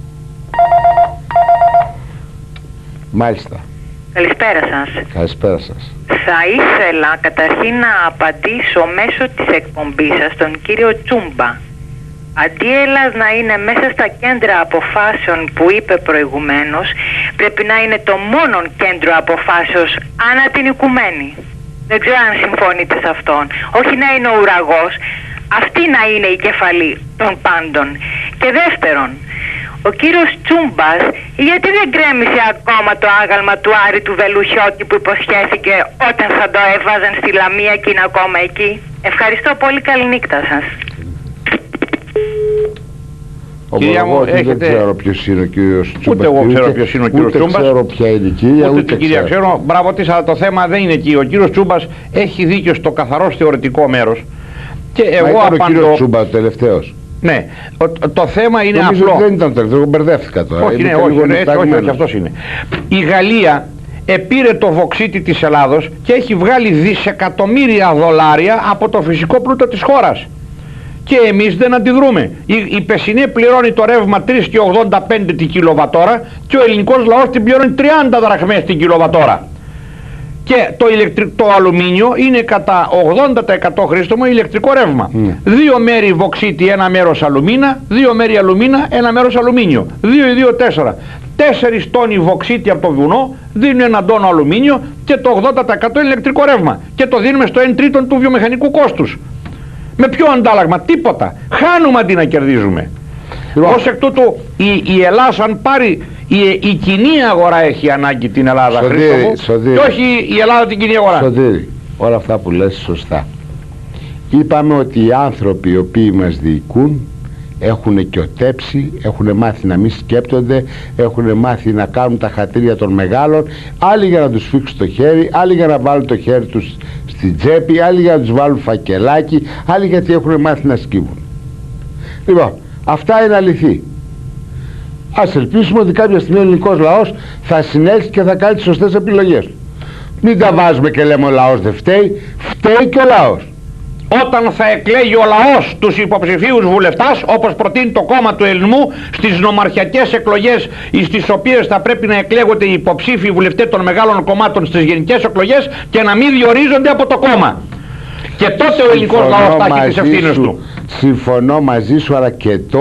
Μάλιστα. Καλησπέρα σας. Καλησπέρα σας. Θα ήθελα καταρχήν να απαντήσω μέσω της εκπομπής σας στον κύριο Τσούμπα. Αντί Ελλάς να είναι μέσα στα κέντρα αποφάσεων που είπε προηγουμένως, πρέπει να είναι το μόνο κέντρο αποφάσεως ανά την οικουμένη. Δεν ξέρω αν συμφωνείτε σε αυτόν. Όχι να είναι ο ουραγός, αυτή να είναι η κεφαλή των πάντων. Και δεύτερον, ο κύριος Τσούμπας γιατί δεν γκρέμισε ακόμα το άγαλμα του Άρη του Βελουχιώτη που υποσχέθηκε όταν θα το έβαζαν στη Λαμία και είναι ακόμα εκεί. Ευχαριστώ πολύ, καλή νύχτα σας. Κυρία μου, δεν ξέρω ποιος είναι ο κύριος Τσούμπας. Ούτε εγώ ξέρω ποιος είναι ο κύριος Τσούμπας. Ούτε ξέρω ποια είναι η κυρία, ούτε την κυρία ξέρω. Μπράβο της, αλλά το θέμα δεν είναι εκεί. Ο κύριος Τσούμπας έχει δίκιο στο καθαρός θεωρητικό μέρος. Και εγώ ήταν απαντώ... ο κύριος Τσούμπα ο τελευταίος. Ναι, το θέμα είναι νομίζω απλό. Δεν ήταν το τελευταίο, εγώ μπερδεύτηκα τώρα. Όχι, ναι, όχι, αυτός είναι. Η Γαλλία επήρε το βοξίτη της Ελλάδος και έχει βγάλει δισεκατομμύρια δολάρια από το φυσικό πλούτο της χώρας. Και εμείς δεν αντιδρούμε. Η Πεσσινέ πληρώνει το ρεύμα 3,85 την κιλοβατόρα και ο ελληνικός λαός την πληρώνει 30 δραχμές την κιλοβατόρα. Και το αλουμίνιο είναι κατά 80% χρήστομο ηλεκτρικό ρεύμα. Δύο μέρη βοξίτη, ένα μέρος αλουμίνα, δύο μέρη αλουμίνα, ένα μέρος αλουμίνιο. 2 2, 4. 4 τόνοι βοξίτη από το βουνό δίνουν 1 τόνο αλουμίνιο και το 80% ηλεκτρικό ρεύμα. Και το δίνουμε στο 1 τρίτον του βιομηχανικού κόστους. Με ποιο αντάλλαγμα? Τίποτα. Χάνουμε αντί να κερδίζουμε. Ως εκ τούτου η Ελλάδα, αν πάρει η κοινή αγορά έχει ανάγκη την Ελλάδα, Σωτήρη, και όχι η Ελλάδα την κοινή αγορά. Σωτήρη, όλα αυτά που λες σωστά. Είπαμε ότι οι άνθρωποι οι οποίοι μας διοικούν έχουν κιωτέψει, έχουν μάθει να μην σκέπτονται, έχουν μάθει να κάνουν τα χατήρια των μεγάλων, άλλοι για να τους φίξουν το χέρι, άλλοι για να βάλουν το χέρι τους στην τσέπη, άλλοι για να τους βάλουν φακελάκι, άλλοι γιατί έχουν μάθει να σκύβουν. Λοιπόν, αυτά είναι αληθή. Ας ελπίσουμε ότι κάποια στιγμή ο ελληνικός λαός θα συνέλθει και θα κάνει τις σωστές επιλογές. Μην τα βάζουμε και λέμε ο λαός δεν φταίει, φταίει και ο λαός. Όταν θα εκλέγει ο λαός τους υποψηφίους βουλευτάς, όπως προτείνει το κόμμα του Ελληνού, στις νομαρχιακές εκλογές στις οποίες θα πρέπει να εκλέγονται οι υποψήφιοι βουλευτές των μεγάλων κομμάτων στις γενικές εκλογές και να μην διορίζονται από το κόμμα. Και τότε ο ελληνικός λαός θα έχει τις ευθύνες του. Συμφωνώ μαζί σου, αλλά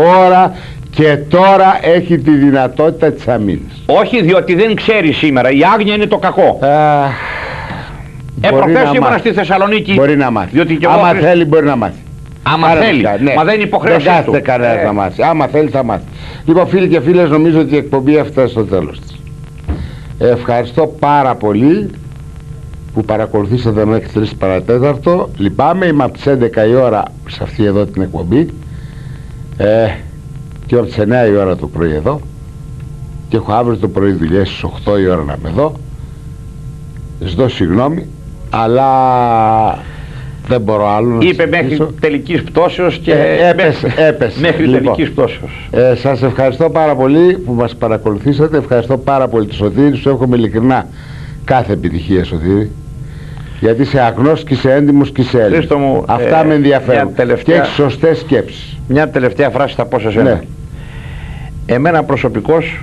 και τώρα έχει τη δυνατότητα της αμήνης. Όχι, διότι δεν ξέρει σήμερα. Η άγνοια είναι το κακό. Προχθές ήμουνα στη Θεσσαλονίκη. Μπορεί να μάθει. Άμα θέλει μπορεί να μάθει. Άμα θέλει. Ναι. Μα δεν είναι υποχρέωση του. Δεν κάθεται κανένας να μάθει. Άμα θέλει θα μάθει. Λοιπόν, φίλοι και φίλες, νομίζω ότι η εκπομπή έφτασε στο τέλος της. Ευχαριστώ πάρα πολύ που παρακολουθήσατε μέχρι 3 παρατέταρτο. Λυπάμαι, είμαι από τις 11 η ώρα σε αυτή εδώ την εκπομπή και από τις 9 η ώρα το πρωί εδώ και έχω αύριο το πρωί δουλειές στις 8 η ώρα να είμαι εδώ. Ζητώ συγγνώμη, αλλά δεν μπορώ άλλο να είπε μέχρι τελικής πτώσεως και έπεσε μέχρι τελικής πτώσεως. Σας ευχαριστώ πάρα πολύ που μας παρακολουθήσατε. Ευχαριστώ πάρα πολύ τον Σωτήρη. Σου εύχομαι ειλικρινά κάθε επιτυχία, Σωτήρη, γιατί είσαι αγνός και είσαι έντιμος και είσαι Έλληνας. Αυτά με ενδιαφέρουν και έχεις σωστές σκέψεις. Μια τελευταία φράση θα πω σε σένα. Εμένα προσωπικώς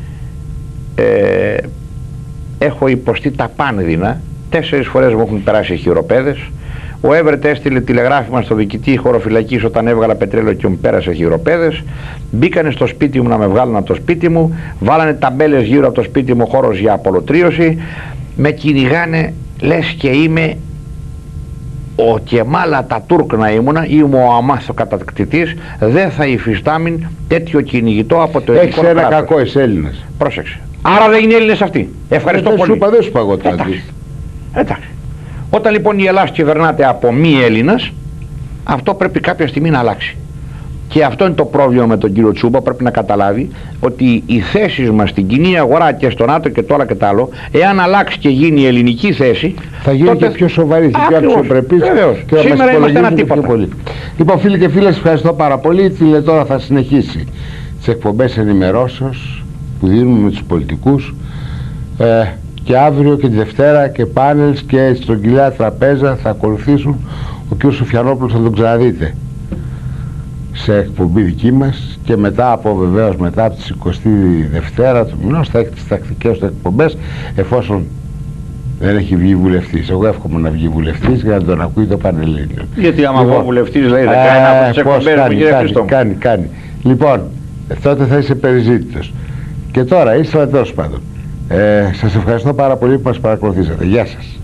έχω υποστεί τα πάνδυνα. 4 φορές μου έχουν περάσει χειροπέδες. Ο Έβρετ έστειλε τηλεγράφημα στο διοικητή χωροφυλακής όταν έβγαλα πετρέλαιο και μου πέρασε χειροπέδες. Μπήκανε στο σπίτι μου να με βγάλουν από το σπίτι μου. Βάλανε ταμπέλες γύρω από το σπίτι μου, χώρος για απολωτρίωση. Με κυνηγάνε, λες και είμαι ο Κεμάλ Ατατούρκ να ήμουνα, ήμουν ο αμάθοκατακτητής. Δεν θα υφιστάμιν τέτοιο κυνηγητό από το ελληνικό κράτος. Έχεις ένα κακό, εσύ Έλληνας. Πρόσεξε. Άρα δεν είναι Έλληνες αυτοί. Ευχαριστώ πολύ. Δεν σου είπα εγώ το εντάξει. Όταν λοιπόν η Ελλάδα κυβερνάται από μη Έλληνας, αυτό πρέπει κάποια στιγμή να αλλάξει. Και αυτό είναι το πρόβλημα με τον κύριο Τσούμπα. Πρέπει να καταλάβει ότι οι θέσεις μας στην κοινή αγορά και στο ΝΑΤΟ και το άλλο και το άλλο, εάν αλλάξει και γίνει η ελληνική θέση, θα γίνει τότε... και πιο σοβαρή, πιο αξιοπρεπής και σήμερα είμαστε ένα τίποτα. Πολύ. Λοιπόν, φίλοι και φίλες, ευχαριστώ πάρα πολύ. Η Τηλετώρα θα συνεχίσει τις εκπομπές ενημερώσεως που δίνουμε με τους πολιτικούς, και αύριο και τη Δευτέρα και πάνελς και στρογγυλιά τραπέζα θα ακολουθήσουν. Ο κ. Σοφιανόπουλος θα τον ξαναδείτε σε εκπομπή δική μας, και μετά βεβαίως μετά από τις 22 Δευτέρα του μηνός θα έχει τις τακτικές του εκπομπές, εφόσον δεν έχει βγει βουλευτής. Εγώ εύχομαι να βγει βουλευτής για να τον ακούει το Πανελλήνιο. Γιατί άμα βγω βουλευτής λέει θα κάνει από τις εκπομπές κάνει. Λοιπόν, τότε θα είσαι περιζήτητος. Και τώρα ήσασταν τέλος πάντων. Σας ευχαριστώ πάρα πολύ που μας παρακολουθήσατε. Γεια σας.